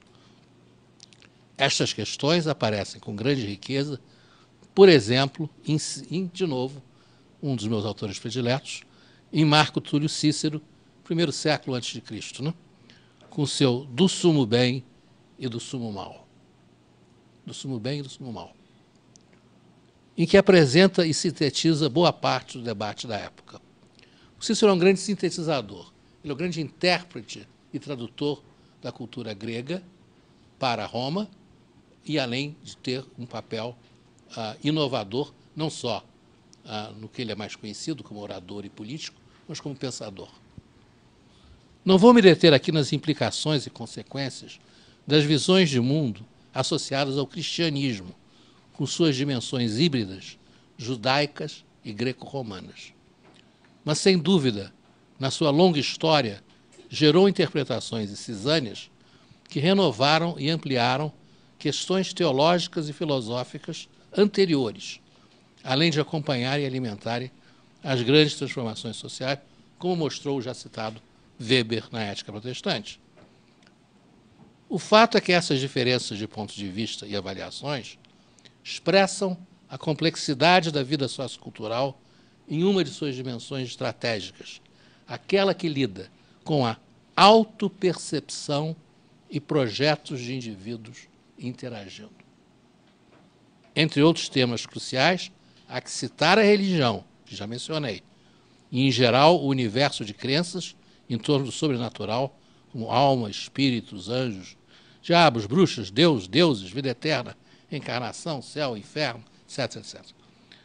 Estas questões aparecem com grande riqueza, por exemplo, em, em, de novo, um dos meus autores prediletos, em Marco Túlio Cícero, primeiro século antes de Cristo, né? Com seu do sumo bem e do sumo mal. Do sumo bem e do sumo mal. Em que apresenta e sintetiza boa parte do debate da época. O Cícero é um grande sintetizador, ele é um grande intérprete e tradutor da cultura grega para Roma, e além de ter um papel uh, inovador, não só uh, no que ele é mais conhecido como orador e político, mas como pensador. Não vou me deter aqui nas implicações e consequências das visões de mundo associadas ao cristianismo, com suas dimensões híbridas, judaicas e greco-romanas. Mas, sem dúvida, na sua longa história, gerou interpretações e cisâneas que renovaram e ampliaram questões teológicas e filosóficas anteriores, além de acompanhar e alimentarem as grandes transformações sociais, como mostrou o já citado Weber na Ética Protestante. O fato é que essas diferenças de pontos de vista e avaliações expressam a complexidade da vida sociocultural em uma de suas dimensões estratégicas, aquela que lida com a autopercepção e projetos de indivíduos interagindo. Entre outros temas cruciais, há que citar a religião, que já mencionei, e, em geral, o universo de crenças em torno do sobrenatural, como alma, espíritos, anjos, diabos, bruxas, Deus, deuses, vida eterna, reencarnação, céu, inferno, etc, etcétera.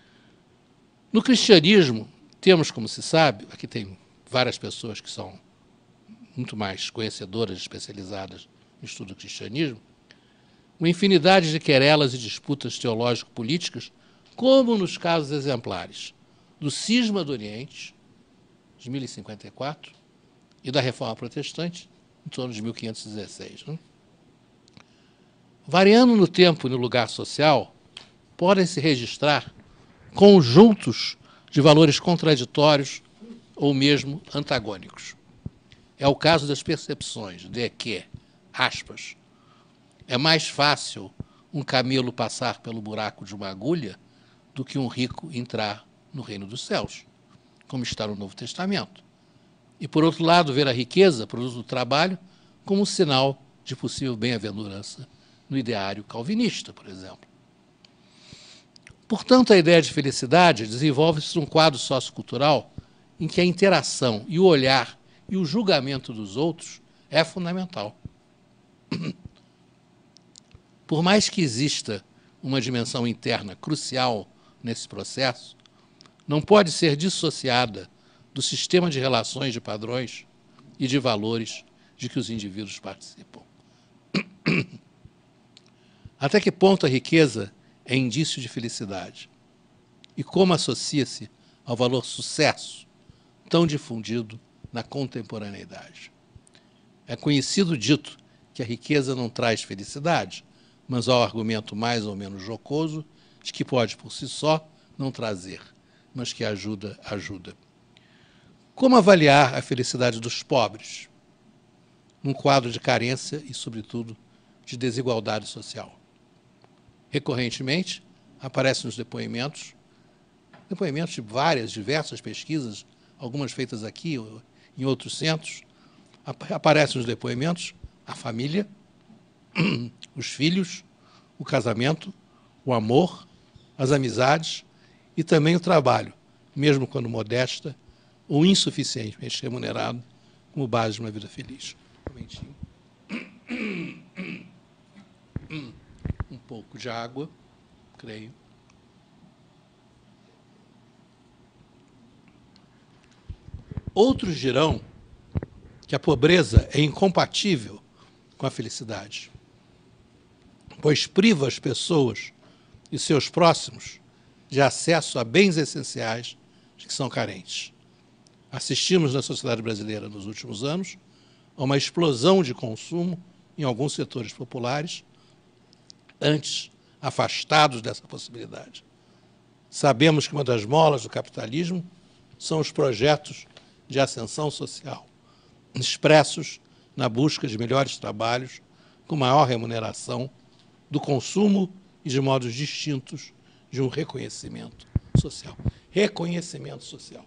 No cristianismo, temos, como se sabe, aqui tem várias pessoas que são muito mais conhecedoras, especializadas no estudo do cristianismo, uma infinidade de querelas e disputas teológico-políticas, como nos casos exemplares do Cisma do Oriente, de mil e cinquenta e quatro, e da Reforma Protestante, em torno de mil quinhentos e dezesseis. Né? Variando no tempo e no lugar social, podem-se registrar conjuntos de valores contraditórios ou mesmo antagônicos. É o caso das percepções de que, aspas, é mais fácil um camelo passar pelo buraco de uma agulha do que um rico entrar no reino dos céus, como está no Novo Testamento. E, por outro lado, ver a riqueza, produto do trabalho, como um sinal de possível bem-aventurança no ideário calvinista, por exemplo. Portanto, a ideia de felicidade desenvolve-se num quadro sociocultural em que a interação e o olhar e o julgamento dos outros é fundamental. Por mais que exista uma dimensão interna crucial nesse processo, não pode ser dissociada do sistema de relações de padrões e de valores de que os indivíduos participam. Até que ponto a riqueza é indício de felicidade? E como associa-se ao valor sucesso, tão difundido na contemporaneidade? É conhecido dito que a riqueza não traz felicidade, mas há o argumento mais ou menos jocoso de que pode, por si só, não trazer, mas que ajuda, ajuda. Como avaliar a felicidade dos pobres num quadro de carência e, sobretudo, de desigualdade social? Recorrentemente, aparecem nos depoimentos, depoimentos de várias, diversas pesquisas, algumas feitas aqui, em outros centros, aparecem nos depoimentos a família, os filhos, o casamento, o amor, as amizades e também o trabalho, mesmo quando modesta ou insuficientemente remunerado, como base de uma vida feliz. Um momentinho. Um pouco de água, creio. Outros dirão que a pobreza é incompatível com a felicidade, pois priva as pessoas e seus próximos de acesso a bens essenciais de que são carentes. Assistimos na sociedade brasileira nos últimos anos a uma explosão de consumo em alguns setores populares, antes afastados dessa possibilidade. Sabemos que uma das molas do capitalismo são os projetos de ascensão social, expressos na busca de melhores trabalhos, com maior remuneração, do consumo e de modos distintos de um reconhecimento social. Reconhecimento social.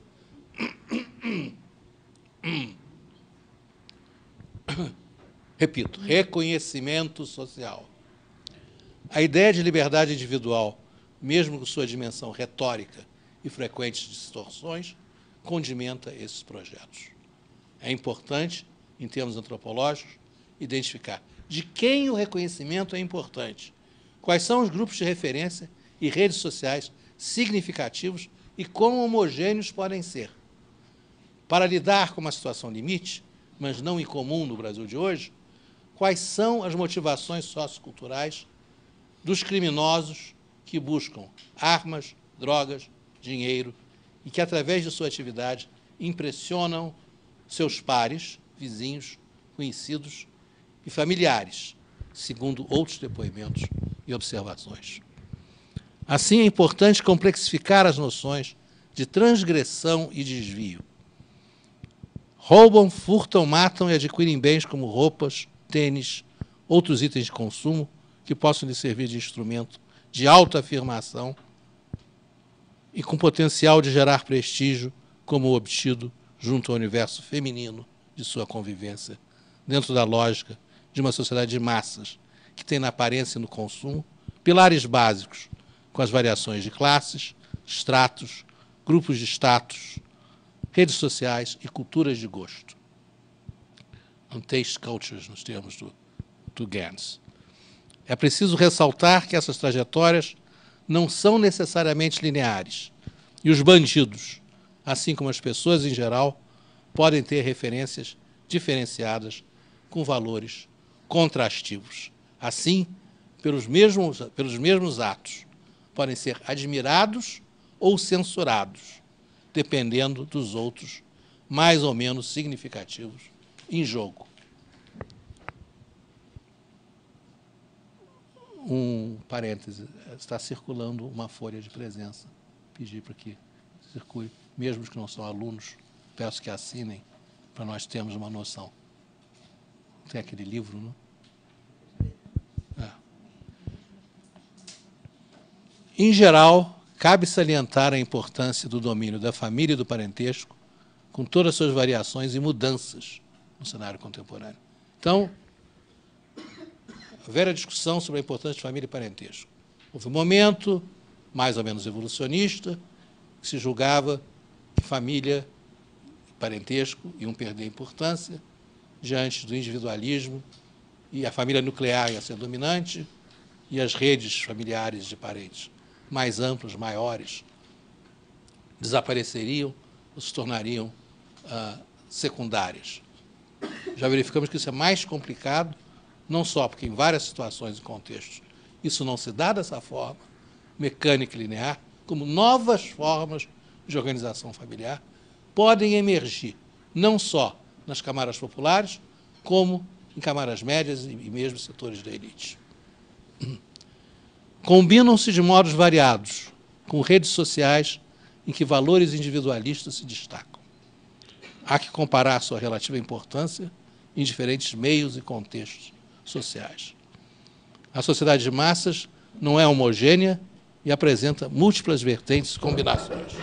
Repito, reconhecimento social. A ideia de liberdade individual, mesmo com sua dimensão retórica e frequentes distorções, condimenta esses projetos. É importante, em termos antropológicos, identificar de quem o reconhecimento é importante, quais são os grupos de referência e redes sociais significativos e como homogêneos podem ser. Para lidar com uma situação limite, mas não incomum no Brasil de hoje, quais são as motivações socioculturais dos criminosos que buscam armas, drogas, dinheiro e que, através de sua atividade, impressionam seus pares, vizinhos, conhecidos e familiares, segundo outros depoimentos e observações. Assim, é importante complexificar as noções de transgressão e desvio. Roubam, furtam, matam e adquirem bens como roupas, tênis, outros itens de consumo que possam lhe servir de instrumento de autoafirmação e com potencial de gerar prestígio como obtido junto ao universo feminino de sua convivência, dentro da lógica de uma sociedade de massas que tem na aparência e no consumo pilares básicos com as variações de classes, estratos, grupos de status, redes sociais e culturas de gosto. Taste cultures, nos termos do, do Gans. É preciso ressaltar que essas trajetórias não são necessariamente lineares e os bandidos, assim como as pessoas em geral, podem ter referências diferenciadas com valores contrastivos. Assim, pelos mesmos, pelos mesmos atos, podem ser admirados ou censurados, dependendo dos outros mais ou menos significativos em jogo. Um parêntese, está circulando uma folha de presença. Pedir para que circule, mesmo os que não são alunos, peço que assinem, para nós termos uma noção. Tem aquele livro, não? É. Em geral, cabe salientar a importância do domínio da família e do parentesco, com todas as suas variações e mudanças no cenário contemporâneo. Então, a velha discussão sobre a importância de família e parentesco. Houve um momento, mais ou menos evolucionista, que se julgava que família e parentesco iam perder importância diante do individualismo e a família nuclear ia ser dominante e as redes familiares de parentes mais amplas, maiores, desapareceriam ou se tornariam ah, secundárias. Já verificamos que isso é mais complicado, não só porque em várias situações e contextos isso não se dá dessa forma, mecânica e linear, como novas formas de organização familiar podem emergir, não só nas camadas populares, como em camadas médias e mesmo setores da elite. Combinam-se de modos variados com redes sociais em que valores individualistas se destacam. Há que comparar sua relativa importância em diferentes meios e contextos sociais. A sociedade de massas não é homogênea e apresenta múltiplas vertentes e combinações.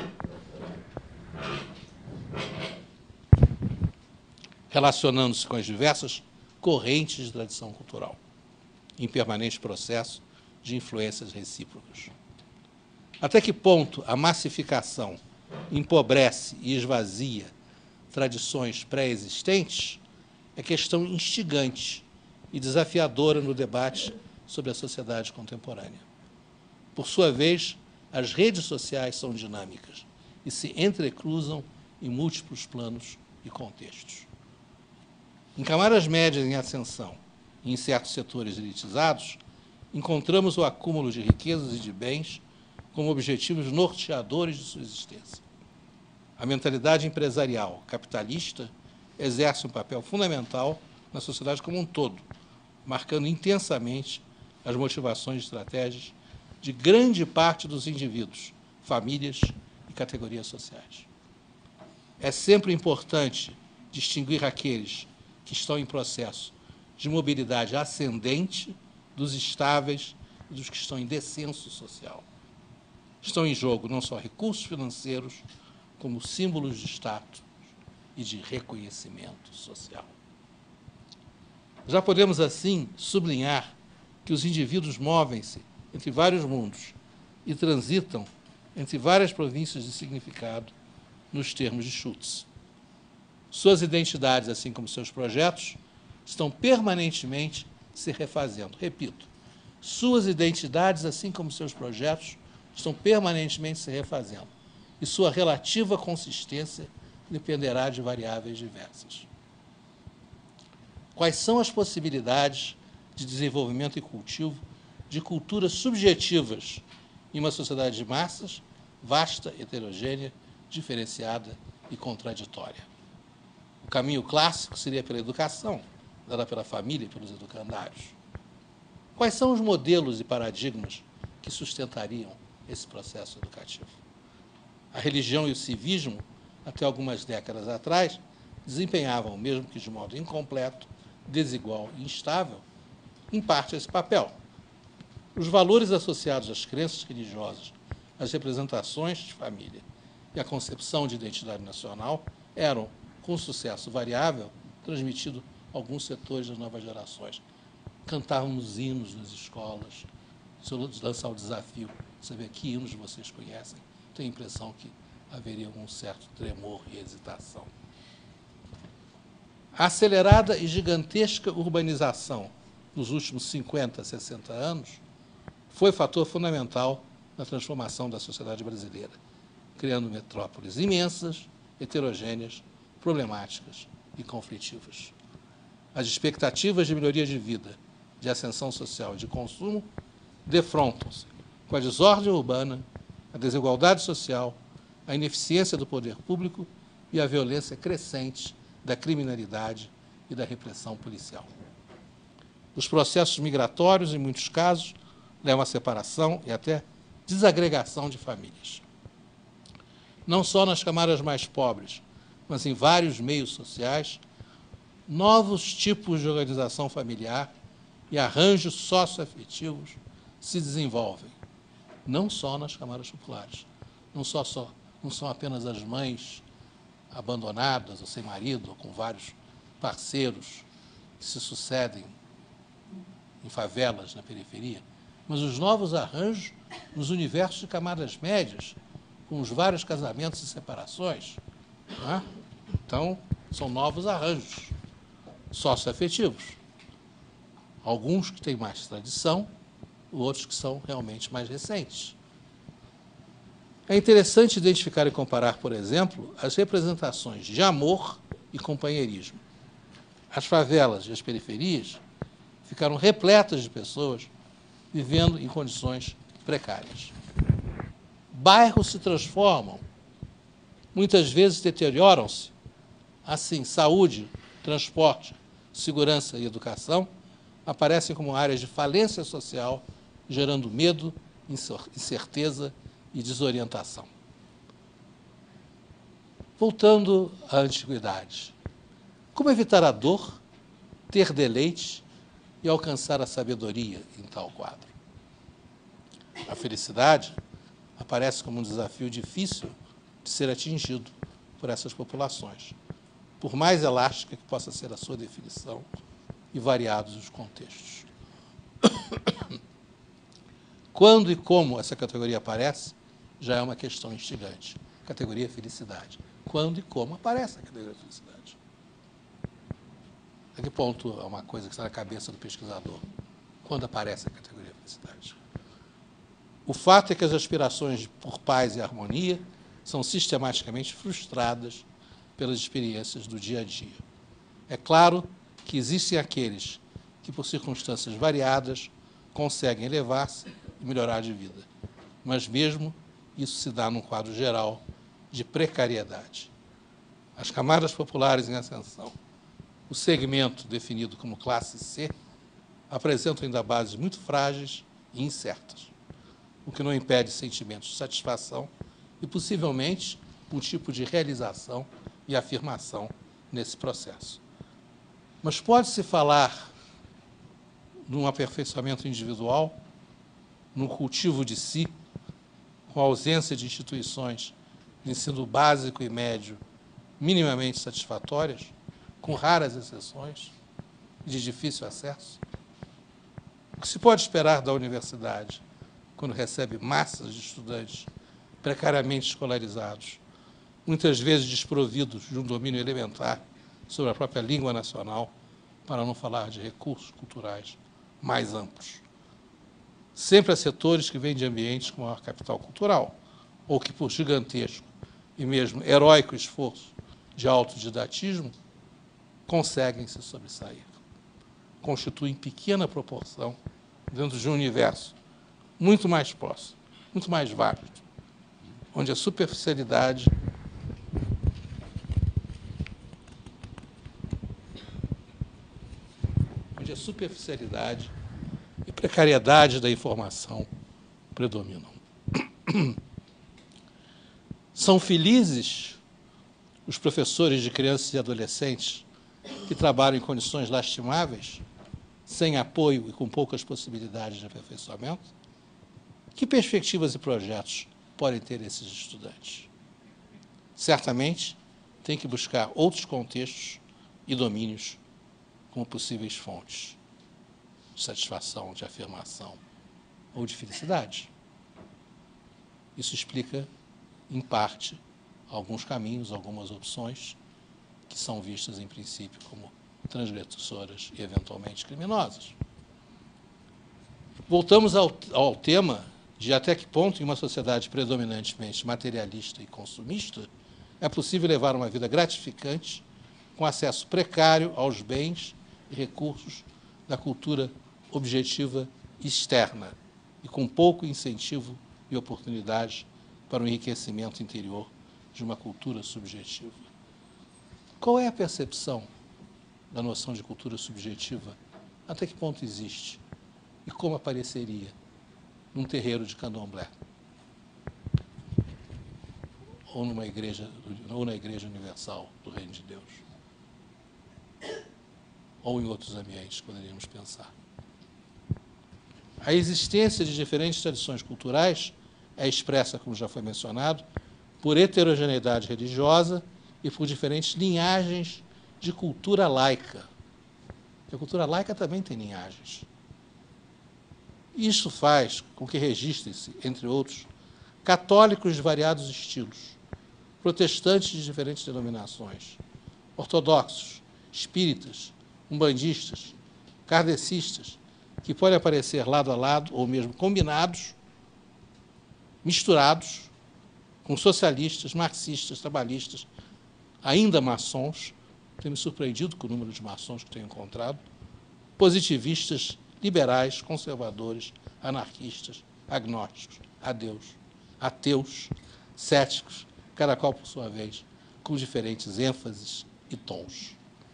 Relacionando-se com as diversas correntes de tradição cultural, em permanente processo de influências recíprocas. Até que ponto a massificação empobrece e esvazia tradições pré-existentes é questão instigante e desafiadora no debate sobre a sociedade contemporânea. Por sua vez, as redes sociais são dinâmicas e se entrecruzam em múltiplos planos e contextos. Em camadas médias em ascensão e em certos setores elitizados, encontramos o acúmulo de riquezas e de bens como objetivos norteadores de sua existência. A mentalidade empresarial capitalista exerce um papel fundamental na sociedade como um todo, marcando intensamente as motivações e estratégias de grande parte dos indivíduos, famílias e categorias sociais. É sempre importante distinguir aqueles que estão em processo de mobilidade ascendente dos estáveis e dos que estão em descenso social. Estão em jogo não só recursos financeiros, como símbolos de status e de reconhecimento social. Já podemos, assim, sublinhar que os indivíduos movem-se entre vários mundos e transitam entre várias províncias de significado nos termos de Schutz. Suas identidades, assim como seus projetos, estão permanentemente se refazendo. Repito, suas identidades, assim como seus projetos, estão permanentemente se refazendo, e sua relativa consistência dependerá de variáveis diversas. Quais são as possibilidades de desenvolvimento e cultivo de culturas subjetivas em uma sociedade de massas, vasta, heterogênea, diferenciada e contraditória? O caminho clássico seria pela educação, dada pela família e pelos educandários. Quais são os modelos e paradigmas que sustentariam esse processo educativo? A religião e o civismo, até algumas décadas atrás, desempenhavam, mesmo que de modo incompleto, desigual e instável, em parte esse papel. Os valores associados às crenças religiosas, às representações de família e à concepção de identidade nacional eram, com sucesso variável, transmitido a alguns setores das novas gerações. Cantávamos hinos nas escolas. Se eu lançar o desafio, saber que hinos vocês conhecem, tenho a impressão que haveria algum certo tremor e hesitação. A acelerada e gigantesca urbanização nos últimos cinquenta, sessenta anos foi fator fundamental na transformação da sociedade brasileira, criando metrópoles imensas, heterogêneas, problemáticas e conflitivas. As expectativas de melhoria de vida, de ascensão social e de consumo defrontam-se com a desordem urbana, a desigualdade social, a ineficiência do poder público e a violência crescente da criminalidade e da repressão policial. Os processos migratórios, em muitos casos, levam à separação e até desagregação de famílias. Não só nas camadas mais pobres, mas em vários meios sociais, novos tipos de organização familiar e arranjos socioafetivos se desenvolvem, não só nas camadas populares, não, só, só, não são apenas as mães abandonadas, ou sem marido, ou com vários parceiros que se sucedem em favelas na periferia, mas os novos arranjos nos universos de camadas médias, com os vários casamentos e separações. Não é? Então, são novos arranjos socioafetivos. Alguns que têm mais tradição, outros que são realmente mais recentes. É interessante identificar e comparar, por exemplo, as representações de amor e companheirismo. As favelas e as periferias ficaram repletas de pessoas vivendo em condições precárias. Bairros se transformam, muitas vezes deterioram-se. Assim, saúde, transporte, segurança e educação aparecem como áreas de falência social, gerando medo, incerteza e desorientação. Voltando à antiguidade. Como evitar a dor, ter deleite e alcançar a sabedoria em tal quadro? A felicidade aparece como um desafio difícil de ser atingido por essas populações, por mais elástica que possa ser a sua definição e variados os contextos. Quando e como essa categoria aparece, já é uma questão instigante. Categoria felicidade. Quando e como aparece a categoria felicidade? A que ponto é uma coisa que está na cabeça do pesquisador? Quando aparece a categoria felicidade? O fato é que as aspirações por paz e harmonia são sistematicamente frustradas pelas experiências do dia a dia. É claro que existem aqueles que, por circunstâncias variadas, conseguem elevar-se e melhorar de vida. mas mesmo isso se dá num quadro geral de precariedade. As camadas populares em ascensão, o segmento definido como classe C, apresentam ainda bases muito frágeis e incertas, o que não impede sentimentos de satisfação e, possivelmente, um tipo de realização e afirmação nesse processo. Mas pode-se falar num aperfeiçoamento individual, num cultivo de si, com a ausência de instituições de ensino básico e médio minimamente satisfatórias, com raras exceções e de difícil acesso? O que se pode esperar da universidade quando recebe massas de estudantes precariamente escolarizados, muitas vezes desprovidos de um domínio elementar sobre a própria língua nacional, para não falar de recursos culturais mais amplos? Sempre há setores que vêm de ambientes com maior capital cultural, ou que, por gigantesco e mesmo heróico esforço de autodidatismo, conseguem se sobressair. Constituem pequena proporção dentro de um universo muito mais próximo, muito mais válido, onde a superficialidade onde a superficialidade e precariedade da informação predominam. São felizes os professores de crianças e adolescentes que trabalham em condições lastimáveis, sem apoio e com poucas possibilidades de aperfeiçoamento? Que perspectivas e projetos podem ter esses estudantes? Certamente, tem que buscar outros contextos e domínios como possíveis fontes de satisfação, de afirmação ou de felicidade. Isso explica, em parte, alguns caminhos, algumas opções que são vistas, em princípio, como transgressoras e, eventualmente, criminosas. Voltamos ao, ao tema de até que ponto, em uma sociedade predominantemente materialista e consumista, é possível levar uma vida gratificante com acesso precário aos bens e recursos da cultura objetiva externa e com pouco incentivo e oportunidade para o enriquecimento interior de uma cultura subjetiva. Qual é a percepção da noção de cultura subjetiva? Até que ponto existe? E como apareceria num terreiro de candomblé? Ou numa igreja, ou na Igreja Universal do Reino de Deus? Ou em outros ambientes, poderíamos pensar. A existência de diferentes tradições culturais é expressa, como já foi mencionado, por heterogeneidade religiosa e por diferentes linhagens de cultura laica. A cultura laica também tem linhagens. Isso faz com que registrem-se, entre outros, católicos de variados estilos, protestantes de diferentes denominações, ortodoxos, espíritas, umbandistas, kardecistas, que podem aparecer lado a lado, ou mesmo combinados, misturados, com socialistas, marxistas, trabalhistas, ainda maçons, tenho me surpreendido com o número de maçons que tenho encontrado, positivistas, liberais, conservadores, anarquistas, agnósticos, adeus, ateus, céticos, cada qual por sua vez, com diferentes ênfases e tons.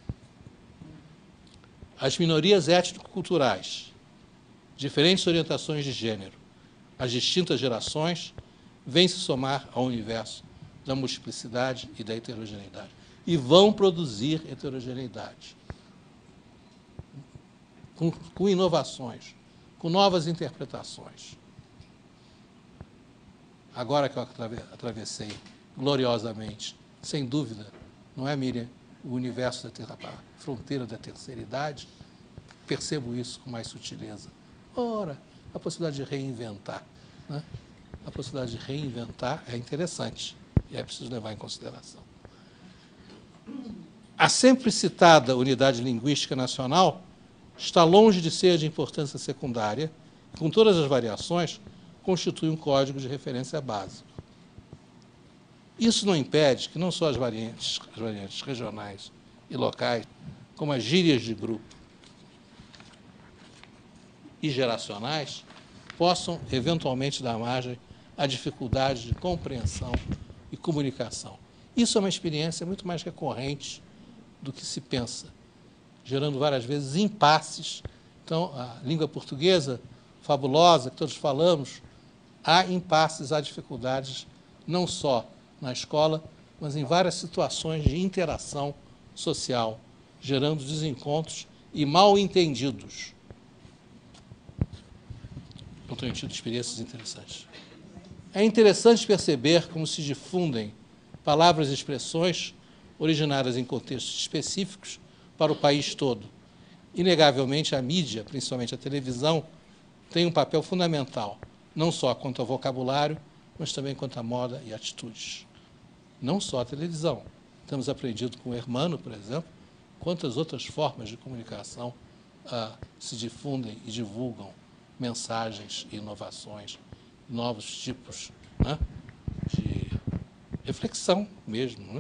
As minorias étnico-culturais, diferentes orientações de gênero, as distintas gerações, vêm se somar ao universo da multiplicidade e da heterogeneidade. E vão produzir heterogeneidade. Com, com inovações, com novas interpretações. Agora que eu atravessei gloriosamente, sem dúvida, não é, Miriam, o universo da ter, a fronteira da terceira idade, percebo isso com mais sutileza. Ora, a possibilidade de reinventar, né? A possibilidade de reinventar é interessante e é preciso levar em consideração. A sempre citada unidade linguística nacional está longe de ser de importância secundária, e, com todas as variações, constitui um código de referência básico. Isso não impede que não só as variantes, as variantes regionais e locais, como as gírias de grupo e geracionais, possam, eventualmente, dar margem a dificuldade de compreensão e comunicação. Isso é uma experiência muito mais recorrente do que se pensa, gerando várias vezes impasses. Então, a língua portuguesa fabulosa, que todos falamos, há impasses, há dificuldades, não só na escola, mas em várias situações de interação social, gerando desencontros e mal-entendidos. Eu tenho tido experiências interessantes. É interessante perceber como se difundem palavras e expressões originadas em contextos específicos para o país todo. Inegavelmente, a mídia, principalmente a televisão, tem um papel fundamental, não só quanto ao vocabulário, mas também quanto à moda e atitudes. Não só a televisão. Temos aprendido com o Hermano, por exemplo, quantas outras formas de comunicação ah, se difundem e divulgam mensagens e inovações, novos tipos, né, de reflexão mesmo. Né?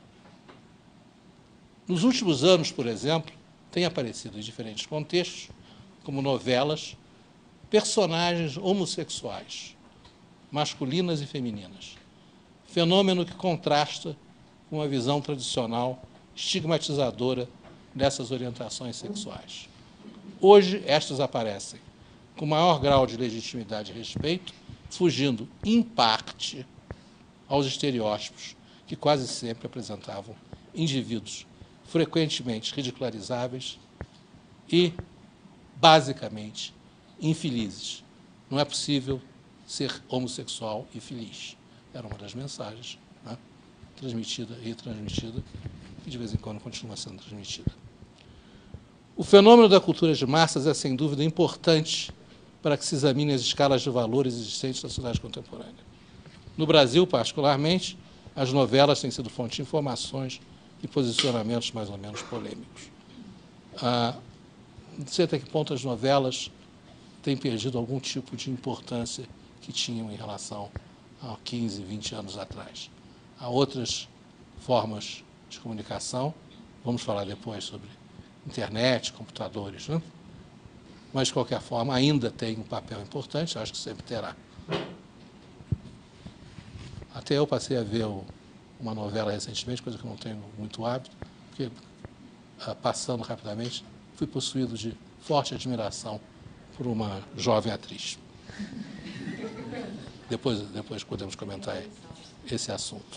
Nos últimos anos, por exemplo, tem aparecido em diferentes contextos, como novelas, personagens homossexuais, masculinas e femininas, fenômeno que contrasta com a visão tradicional estigmatizadora dessas orientações sexuais. Hoje, estas aparecem com maior grau de legitimidade e respeito, fugindo, em parte, aos estereótipos que quase sempre apresentavam indivíduos frequentemente ridicularizáveis e, basicamente, infelizes. Não é possível ser homossexual e feliz. Era uma das mensagens, né, transmitida e retransmitida, e de vez em quando continua sendo transmitida. O fenômeno da cultura de massas é, sem dúvida, importante para que se examine as escalas de valores existentes na sociedade contemporânea. No Brasil, particularmente, as novelas têm sido fonte de informações e posicionamentos mais ou menos polêmicos. Ah, não sei até que ponto as novelas têm perdido algum tipo de importância que tinham em relação a quinze, vinte anos atrás. Há outras formas de comunicação, vamos falar depois sobre internet, computadores, né? Mas, de qualquer forma, ainda tem um papel importante, acho que sempre terá. Até eu passei a ver uma novela recentemente, coisa que eu não tenho muito hábito, porque, passando rapidamente, fui possuído de forte admiração por uma jovem atriz. Depois, depois podemos comentar esse assunto.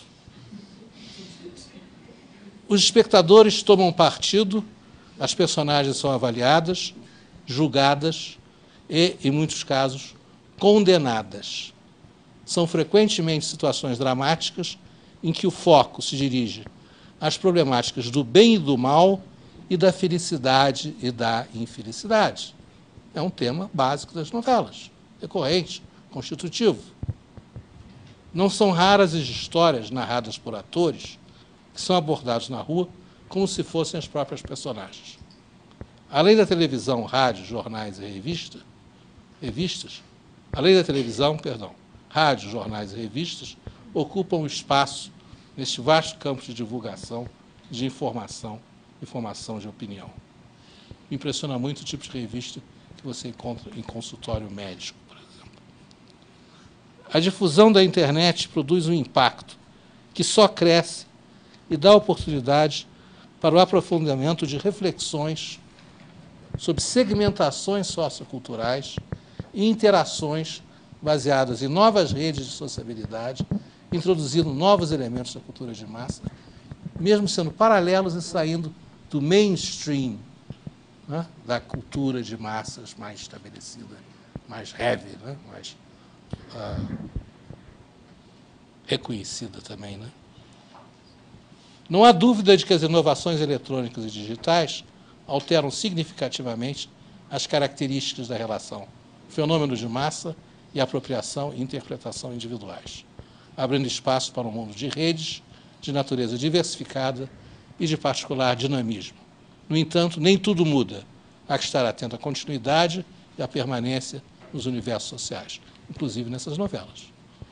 Os espectadores tomam partido, as personagens são avaliadas, julgadas e, em muitos casos, condenadas. São frequentemente situações dramáticas em que o foco se dirige às problemáticas do bem e do mal e da felicidade e da infelicidade. É um tema básico das novelas, recorrente, constitutivo. Não são raras as histórias narradas por atores que são abordados na rua como se fossem as próprias personagens. Além da televisão, rádio, jornais e revista, revistas, além da televisão, perdão, rádio, jornais e revistas ocupam um espaço neste vasto campo de divulgação, de informação e formação de opinião. Me impressiona muito o tipo de revista que você encontra em consultório médico, por exemplo. A difusão da internet produz um impacto que só cresce e dá oportunidade para o aprofundamento de reflexões sobre segmentações socioculturais e interações baseadas em novas redes de sociabilidade, introduzindo novos elementos da cultura de massa, mesmo sendo paralelos e saindo do mainstream, né, da cultura de massas mais estabelecida, mais heavy, né, mais uh, reconhecida também, né? Não há dúvida de que as inovações eletrônicas e digitais alteram significativamente as características da relação fenômeno de massa e apropriação e interpretação individuais, abrindo espaço para um mundo de redes de natureza diversificada e de particular dinamismo. No entanto, nem tudo muda. Há que estar atento à continuidade e à permanência nos universos sociais, inclusive nessas novelas.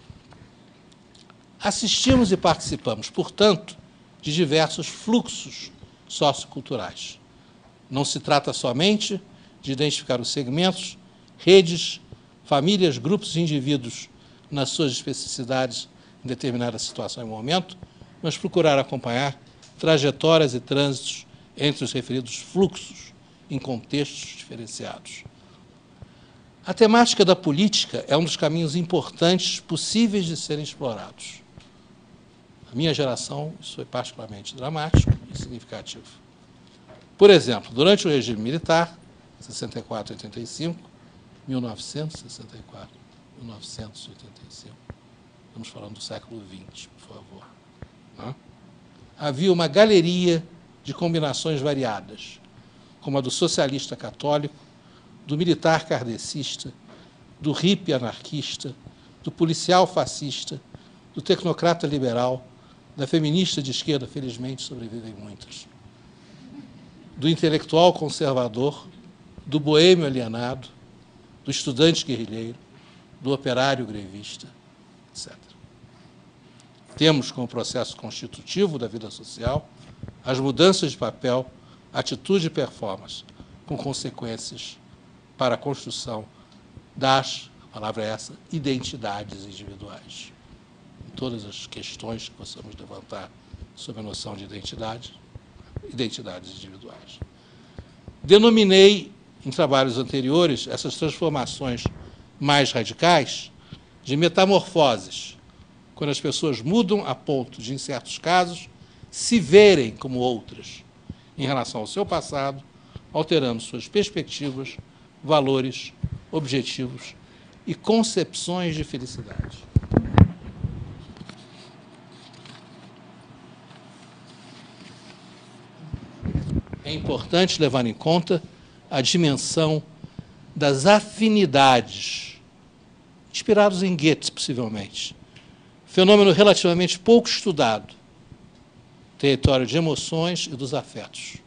Assistimos e participamos, portanto, de diversos fluxos socioculturais. Não se trata somente de identificar os segmentos, redes, famílias, grupos e indivíduos nas suas especificidades em determinada situação e momento, mas procurar acompanhar trajetórias e trânsitos entre os referidos fluxos em contextos diferenciados. A temática da política é um dos caminhos importantes possíveis de serem explorados. Na minha geração, isso foi particularmente dramático e significativo. Por exemplo, durante o regime militar, sessenta e quatro a oitenta e cinco, mil novecentos e sessenta e quatro, mil novecentos e oitenta e cinco, estamos falando do século vinte, por favor. Não? Havia uma galeria de combinações variadas, como a do socialista católico, do militar kardecista, do hippie anarquista, do policial fascista, do tecnocrata liberal, da feminista de esquerda, felizmente sobrevivem muitas, do intelectual conservador, do boêmio alienado, do estudante guerrilheiro, do operário grevista, etcétera. Temos como processo constitutivo da vida social as mudanças de papel, atitude e performance, com consequências para a construção das, a palavra é essa, identidades individuais. Em todas as questões que possamos levantar sobre a noção de identidade, identidades individuais. Denominei, em trabalhos anteriores, essas transformações mais radicais de metamorfoses, quando as pessoas mudam a ponto de, em certos casos, se verem como outras em relação ao seu passado, alterando suas perspectivas, valores, objetivos e concepções de felicidade. É importante levar em conta a dimensão das afinidades, inspirados em Goethe, possivelmente. Fenômeno relativamente pouco estudado, território de emoções e dos afetos.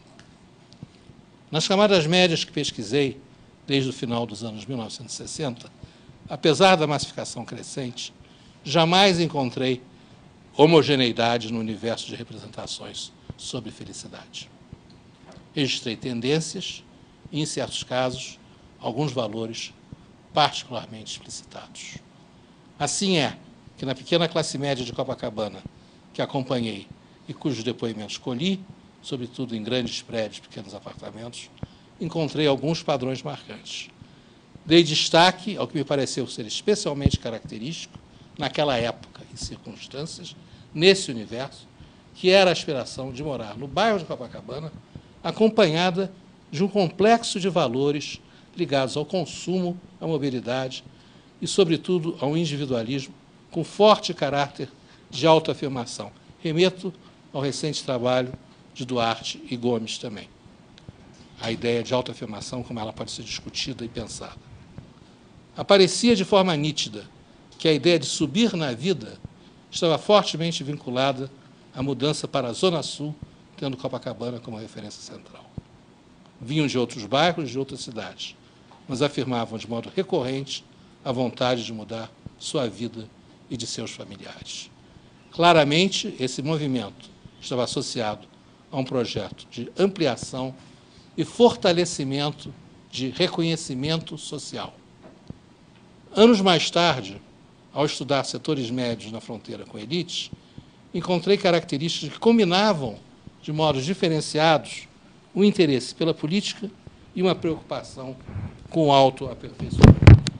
Nas camadas médias que pesquisei, desde o final dos anos mil novecentos e sessenta, apesar da massificação crescente, jamais encontrei homogeneidade no universo de representações sobre felicidade. Registrei tendências e, em certos casos, alguns valores particularmente explicitados. Assim é que, na pequena classe média de Copacabana, que acompanhei e cujos depoimentos colhi, sobretudo em grandes prédios, pequenos apartamentos, encontrei alguns padrões marcantes. Dei destaque ao que me pareceu ser especialmente característico, naquela época e circunstâncias, nesse universo, que era a aspiração de morar no bairro de Copacabana, acompanhada de um complexo de valores ligados ao consumo, à mobilidade e, sobretudo, ao individualismo, com forte caráter de autoafirmação. Remeto ao recente trabalho de Duarte e Gomes também. A ideia de autoafirmação, como ela pode ser discutida e pensada. Aparecia de forma nítida que a ideia de subir na vida estava fortemente vinculada à mudança para a Zona Sul, tendo Copacabana como referência central. Vinham de outros bairros, de outras cidades, mas afirmavam de modo recorrente a vontade de mudar sua vida e de seus familiares. Claramente, esse movimento estava associado a um projeto de ampliação e fortalecimento de reconhecimento social. Anos mais tarde, ao estudar setores médios na fronteira com elites, encontrei características que combinavam, de modos diferenciados, o interesse pela política e uma preocupação com o autoaperfeiçoamento.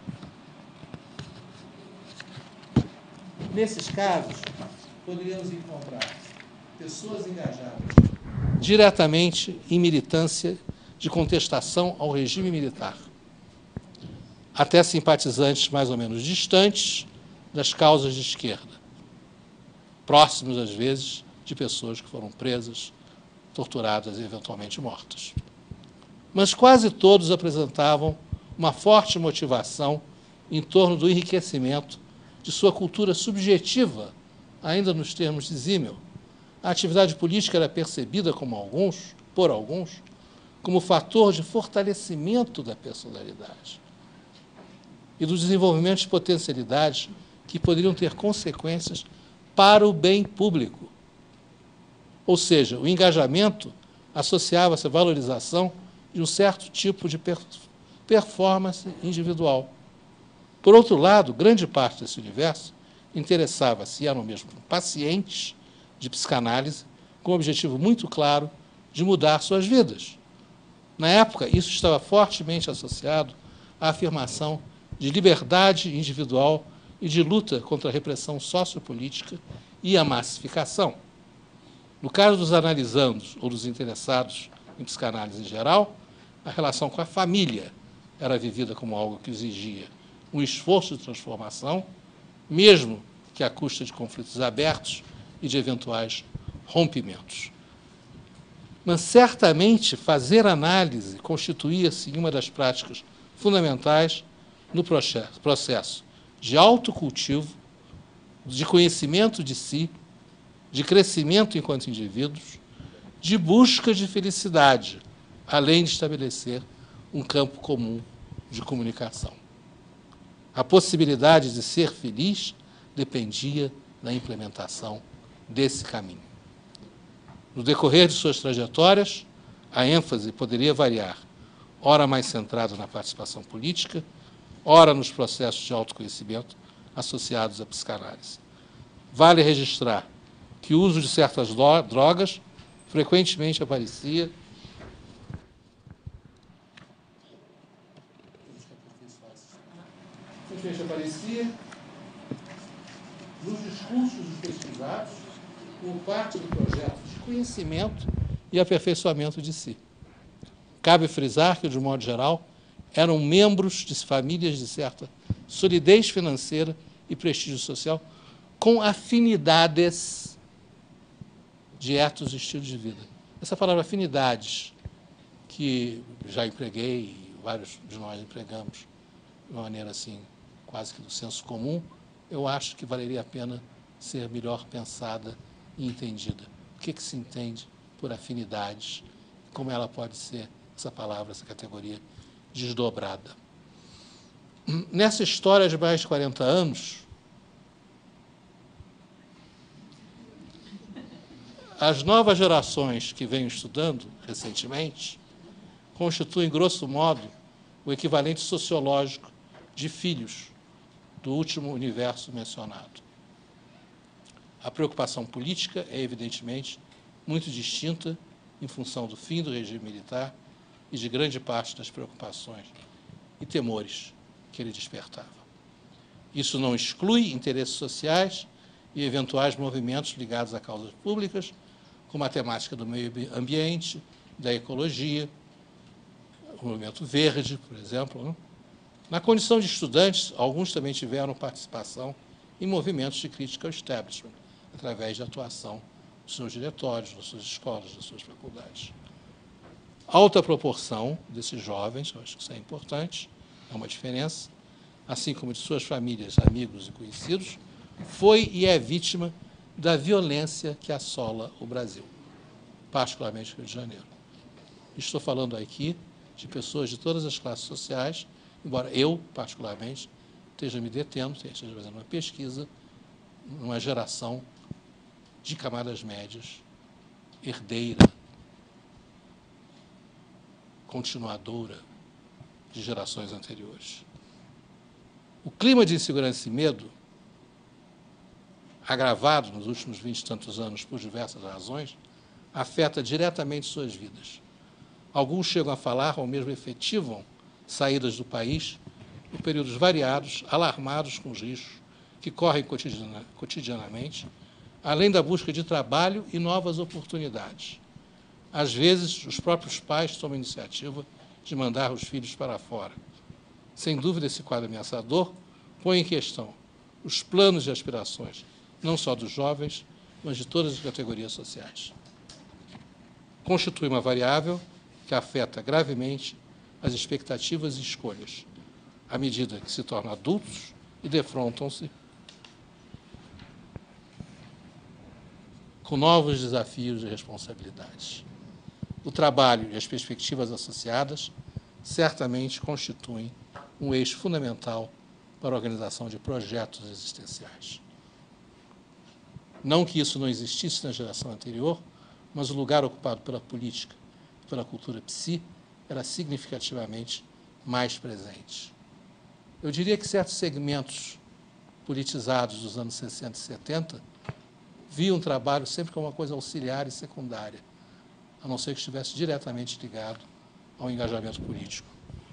Nesses casos, poderíamos encontrar pessoas engajadas diretamente em militância de contestação ao regime militar, até simpatizantes mais ou menos distantes das causas de esquerda, próximos, às vezes, de pessoas que foram presas, torturadas e eventualmente mortas. Mas quase todos apresentavam uma forte motivação em torno do enriquecimento de sua cultura subjetiva, ainda nos termos de Zimmel. A atividade política era percebida como alguns, por alguns, como fator de fortalecimento da personalidade e do desenvolvimento de potencialidades que poderiam ter consequências para o bem público. Ou seja, o engajamento associava-se à valorização de um certo tipo de performance individual. Por outro lado, grande parte desse universo interessava-se, e eram mesmo pacientes de psicanálise, com o objetivo muito claro de mudar suas vidas. Na época, isso estava fortemente associado à afirmação de liberdade individual e de luta contra a repressão sociopolítica e a massificação. No caso dos analisandos ou dos interessados em psicanálise em geral, a relação com a família era vivida como algo que exigia um esforço de transformação, mesmo que à custa de conflitos abertos e de eventuais rompimentos. Mas, certamente, fazer análise constituía-se uma das práticas fundamentais no processo de autocultivo, de conhecimento de si, de crescimento enquanto indivíduos, de busca de felicidade, além de estabelecer um campo comum de comunicação. A possibilidade de ser feliz dependia da implementação desse caminho. No decorrer de suas trajetórias, a ênfase poderia variar, ora mais centrada na participação política, ora nos processos de autoconhecimento associados à psicanálise. Vale registrar que o uso de certas drogas frequentemente aparecia frequentemente aparecia nos discursos dos pesquisados como parte do projeto de conhecimento e aperfeiçoamento de si. Cabe frisar que, de modo geral, eram membros de famílias de certa solidez financeira e prestígio social, com afinidades de etos e estilos de vida. Essa palavra afinidades, que já empreguei, e vários de nós empregamos de uma maneira assim, quase que do senso comum, eu acho que valeria a pena ser melhor pensada e entendida. O que, que se entende por afinidades? Como ela pode ser, essa palavra, essa categoria, desdobrada. Nessa história de mais de quarenta anos, as novas gerações que venho estudando recentemente constituem, grosso modo, o equivalente sociológico de filhos do último universo mencionado. A preocupação política é, evidentemente, muito distinta em função do fim do regime militar e de grande parte das preocupações e temores que ele despertava. Isso não exclui interesses sociais e eventuais movimentos ligados a causas públicas, como a temática do meio ambiente, da ecologia, o movimento verde, por exemplo. Né? Na condição de estudantes, alguns também tiveram participação em movimentos de crítica ao establishment, através de atuação dos seus diretórios, das suas escolas, das suas faculdades. Alta proporção desses jovens, eu acho que isso é importante, é uma diferença, assim como de suas famílias, amigos e conhecidos, foi e é vítima da violência que assola o Brasil, particularmente o Rio de Janeiro. Estou falando aqui de pessoas de todas as classes sociais, embora eu, particularmente, esteja me detendo, esteja fazendo uma pesquisa numa geração de camadas médias, herdeira, continuadora de gerações anteriores. O clima de insegurança e medo, agravado nos últimos vinte e tantos anos por diversas razões, afeta diretamente suas vidas. Alguns chegam a falar, ou mesmo efetivam, saídas do país por períodos variados, alarmados com os riscos que correm cotidiana, cotidianamente, além da busca de trabalho e novas oportunidades. Às vezes, os próprios pais tomam a iniciativa de mandar os filhos para fora. Sem dúvida, esse quadro ameaçador põe em questão os planos e aspirações, não só dos jovens, mas de todas as categorias sociais. Constitui uma variável que afeta gravemente as expectativas e escolhas, à medida que se tornam adultos e defrontam-se com novos desafios e responsabilidades. O trabalho e as perspectivas associadas certamente constituem um eixo fundamental para a organização de projetos existenciais. Não que isso não existisse na geração anterior, mas o lugar ocupado pela política e pela cultura psi era significativamente mais presente. Eu diria que certos segmentos politizados dos anos sessenta e setenta viam o trabalho sempre como uma coisa auxiliar e secundária, a não ser que estivesse diretamente ligado ao engajamento político.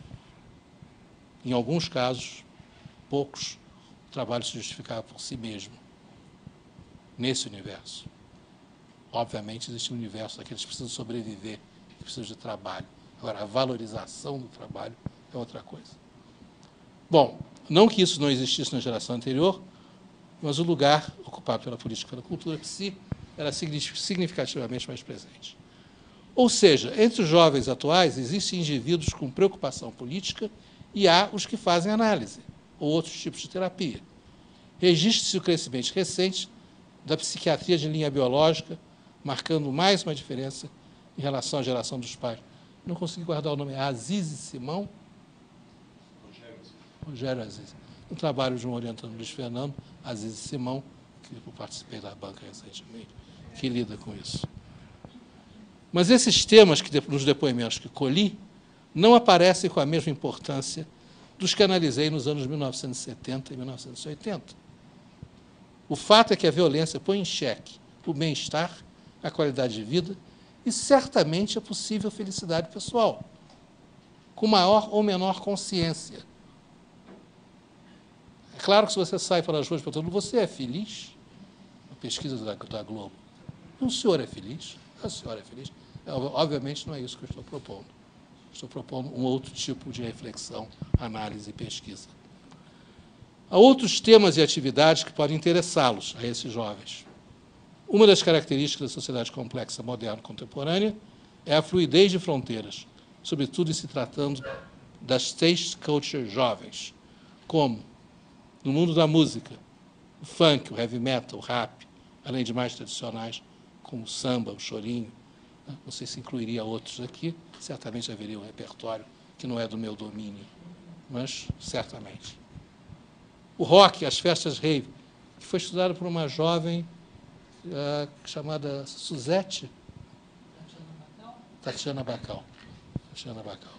Em alguns casos, poucos, o trabalho se justificava por si mesmo, nesse universo. Obviamente, existe um universo daqueles que precisam sobreviver, que precisam de trabalho. Agora, a valorização do trabalho é outra coisa. Bom, não que isso não existisse na geração anterior, mas o lugar ocupado pela política e pela cultura por si era significativamente mais presente. Ou seja, entre os jovens atuais, existem indivíduos com preocupação política e há os que fazem análise, ou outros tipos de terapia. Registra-se o crescimento recente da psiquiatria de linha biológica, marcando mais uma diferença em relação à geração dos pais. Não consegui guardar o nome, é Aziz Simão? Rogério. Rogério Aziz. Um trabalho de um orientando Luiz Fernando, Aziz Simão, que eu participei da banca recentemente, que lida com isso. Mas esses temas, que nos depoimentos que colhi, não aparecem com a mesma importância dos que analisei nos anos mil novecentos e setenta e mil novecentos e oitenta. O fato é que a violência põe em xeque o bem-estar, a qualidade de vida e, certamente, a possível felicidade pessoal, com maior ou menor consciência. É claro que se você sai pelas ruas perguntando, você é feliz? A pesquisa da, da Globo. O senhor é feliz? A senhora é feliz? Obviamente não é isso que eu estou propondo. Estou propondo um outro tipo de reflexão, análise e pesquisa. Há outros temas e atividades que podem interessá-los, a esses jovens. Uma das características da sociedade complexa moderna contemporânea é a fluidez de fronteiras, sobretudo em se tratando das taste culture jovens, como, no mundo da música, o funk, o heavy metal, o rap, além de mais tradicionais, como o samba, o chorinho. Não sei se incluiria outros aqui, certamente haveria um repertório que não é do meu domínio, mas certamente. O rock, as festas rave, que foi estudado por uma jovem uh, chamada Suzette Tatiana Bacal. Tatiana Bacal.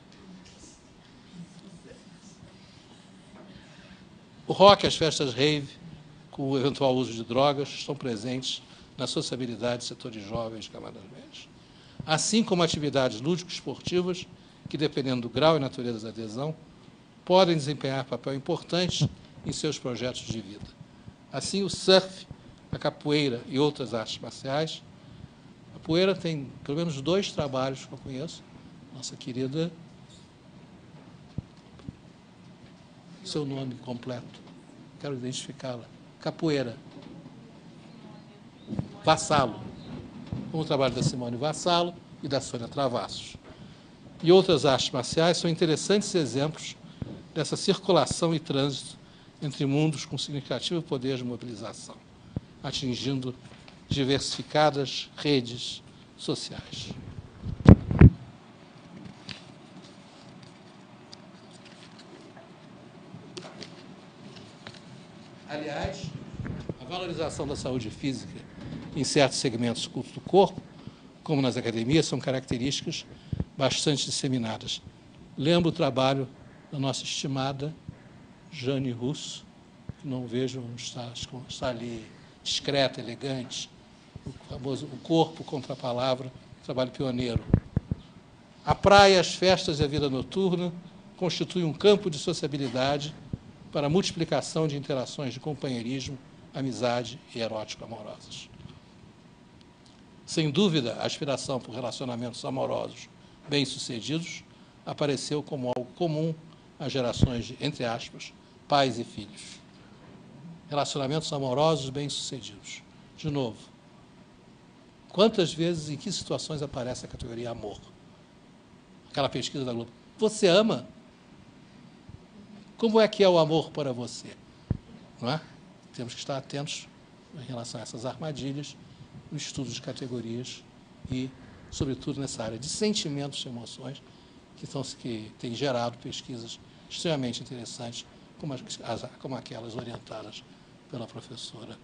O rock, as festas rave, com o eventual uso de drogas, estão presentes na sociabilidade de setores jovens e camadas médias. Assim como atividades lúdico-esportivas, que, dependendo do grau e natureza da adesão, podem desempenhar papel importante em seus projetos de vida. Assim, o surf, a capoeira e outras artes marciais. A capoeira tem pelo menos dois trabalhos que eu conheço. Nossa querida... Seu nome completo. Quero identificá-la. Capoeira. Vassalo. Como o trabalho da Simone Vassalo e da Sônia Travassos. E outras artes marciais são interessantes exemplos dessa circulação e trânsito entre mundos com significativo poder de mobilização, atingindo diversificadas redes sociais. Aliás, a valorização da saúde física em certos segmentos do corpo, como nas academias, são características bastante disseminadas. Lembro o trabalho da nossa estimada Jane Russo, que não vejo onde está, está ali discreta, elegante, o famoso o corpo contra a palavra, trabalho pioneiro. A praia, as festas e a vida noturna constituem um campo de sociabilidade para a multiplicação de interações de companheirismo, amizade e erótico-amorosas. Sem dúvida, a aspiração por relacionamentos amorosos bem-sucedidos apareceu como algo comum às gerações de, entre aspas, pais e filhos. Relacionamentos amorosos bem-sucedidos. De novo, quantas vezes, em que situações aparece a categoria amor? Aquela pesquisa da Globo. Você ama? Como é que é o amor para você? Não é? Temos que estar atentos em relação a essas armadilhas, no estudo de categorias e, sobretudo, nessa área de sentimentos e emoções, que, estão, que têm gerado pesquisas extremamente interessantes, como, as, como aquelas orientadas pela professora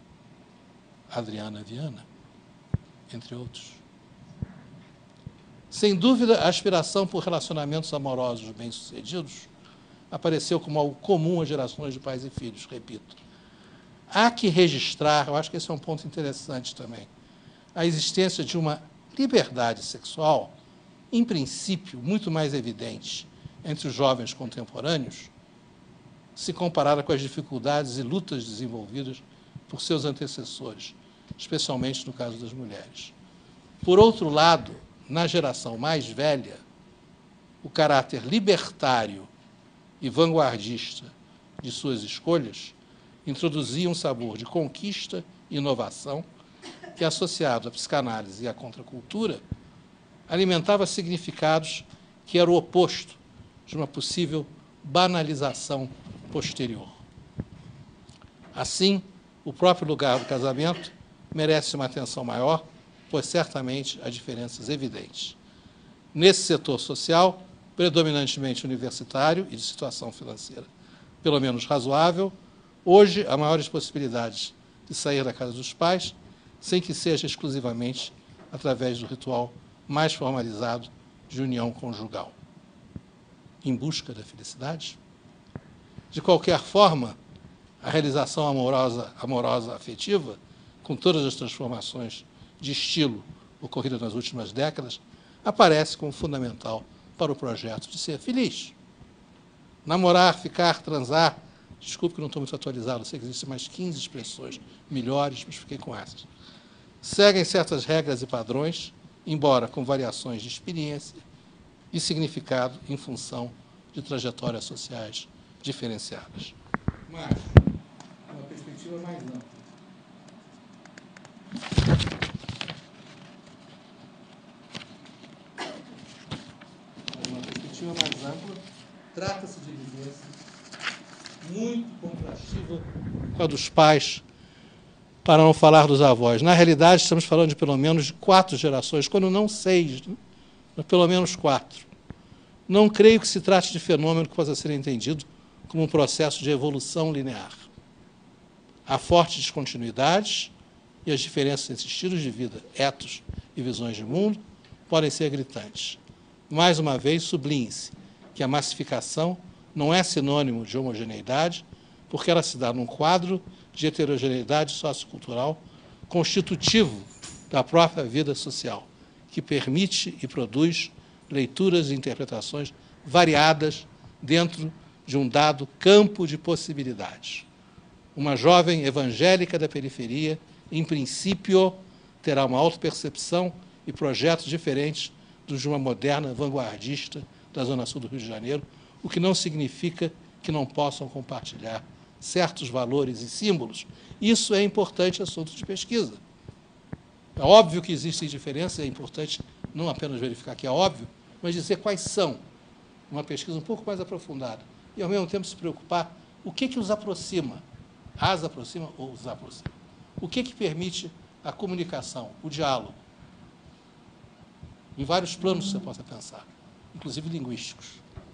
Adriana Viana, entre outros. Sem dúvida, a aspiração por relacionamentos amorosos bem-sucedidos apareceu como algo comum às gerações de pais e filhos, repito. Há que registrar, eu acho que esse é um ponto interessante também, a existência de uma liberdade sexual, em princípio, muito mais evidente entre os jovens contemporâneos, se comparada com as dificuldades e lutas desenvolvidas por seus antecessores, especialmente no caso das mulheres. Por outro lado, na geração mais velha, o caráter libertário e vanguardista de suas escolhas introduzia um sabor de conquista e inovação que, associado à psicanálise e à contracultura, alimentava significados que eram o oposto de uma possível banalização posterior. Assim, o próprio lugar do casamento merece uma atenção maior, pois certamente há diferenças evidentes. Nesse setor social, predominantemente universitário e de situação financeira pelo menos razoável, hoje há maiores possibilidades de sair da casa dos pais, sem que seja exclusivamente através do ritual mais formalizado de união conjugal. Em busca da felicidade? De qualquer forma, a realização amorosa, amorosa afetiva, com todas as transformações de estilo ocorridas nas últimas décadas, aparece como fundamental para o projeto de ser feliz. Namorar, ficar, transar, desculpe que não estou muito atualizado, sei que existem mais quinze expressões melhores, mas fiquei com essas. Seguem certas regras e padrões, embora com variações de experiência e significado em função de trajetórias sociais diferenciadas. Mas, uma perspectiva mais ampla. Uma perspectiva mais ampla, trata-se de vivência muito contrastiva com a dos pais, para não falar dos avós. Na realidade, estamos falando de pelo menos de quatro gerações, quando não seis, né? Mas pelo menos quatro. Não creio que se trate de fenômeno que possa ser entendido como um processo de evolução linear. Há fortes descontinuidades e as diferenças entre estilos de vida, etos e visões de mundo podem ser gritantes. Mais uma vez, sublinhe-se que a massificação não é sinônimo de homogeneidade, porque ela se dá num quadro de heterogeneidade sociocultural constitutivo da própria vida social, que permite e produz leituras e interpretações variadas dentro de um dado campo de possibilidades. Uma jovem evangélica da periferia, em princípio, terá uma autopercepção e projetos diferentes dos de uma moderna vanguardista da Zona Sul do Rio de Janeiro, o que não significa que não possam compartilhar certos valores e símbolos. Isso é importante assunto de pesquisa. É óbvio que existem diferenças, é importante não apenas verificar que é óbvio, mas dizer quais são. Uma pesquisa um pouco mais aprofundada. E, ao mesmo tempo, se preocupar o que, que os aproxima, as aproxima ou os aproxima. O que, que permite a comunicação, o diálogo, em vários planos que você possa pensar, inclusive linguísticos.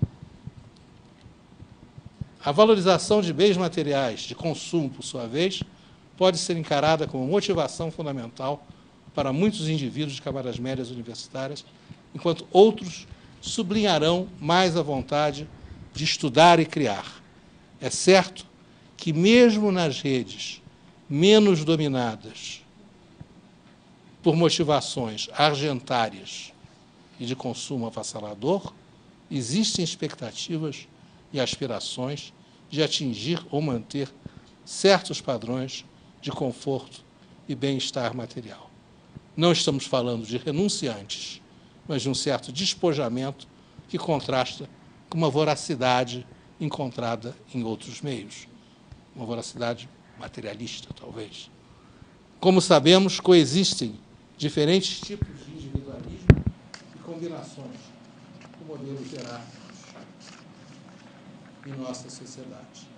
A valorização de bens materiais de consumo, por sua vez, pode ser encarada como motivação fundamental para muitos indivíduos de camadas médias universitárias, enquanto outros sublinharão mais a vontade de estudar e criar. É certo que, mesmo nas redes menos dominadas por motivações argentárias e de consumo avassalador, existem expectativas e aspirações de atingir ou manter certos padrões de conforto e bem-estar material. Não estamos falando de renunciantes, mas de um certo despojamento que contrasta com uma voracidade encontrada em outros meios, uma voracidade materialista, talvez. Como sabemos, coexistem diferentes tipos de individualismo e combinações com modelos hierárquicos em nossa sociedade.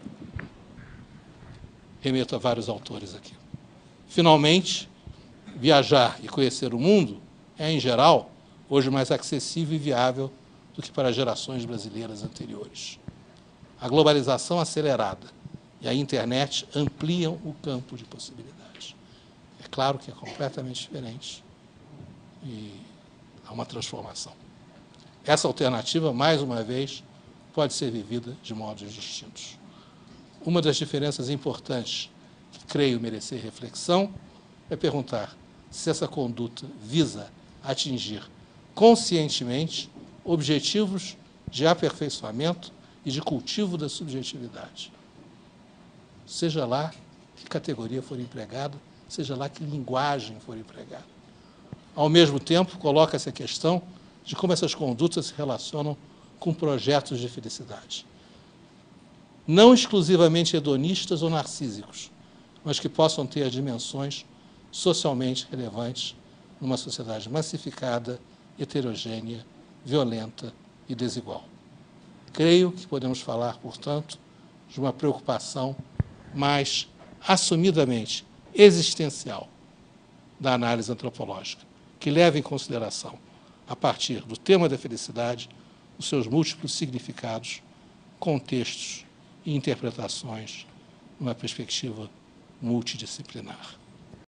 Remeto a vários autores aqui. Finalmente, viajar e conhecer o mundo é, em geral, hoje mais acessível e viável do que para gerações brasileiras anteriores. A globalização acelerada e a internet ampliam o campo de possibilidades. É claro que é completamente diferente e a uma transformação. Essa alternativa, mais uma vez, pode ser vivida de modos distintos. Uma das diferenças importantes que creio merecer reflexão é perguntar se essa conduta visa atingir conscientemente objetivos de aperfeiçoamento e de cultivo da subjetividade. Seja lá que categoria for empregada, seja lá que linguagem for empregada. Ao mesmo tempo, coloca-se a questão de como essas condutas se relacionam com projetos de felicidade. Não exclusivamente hedonistas ou narcísicos, mas que possam ter dimensões socialmente relevantes numa sociedade massificada, heterogênea, violenta e desigual. Creio que podemos falar, portanto, de uma preocupação mais assumidamente existencial da análise antropológica, que leva em consideração, a partir do tema da felicidade, os seus múltiplos significados, contextos e interpretações numa perspectiva multidisciplinar.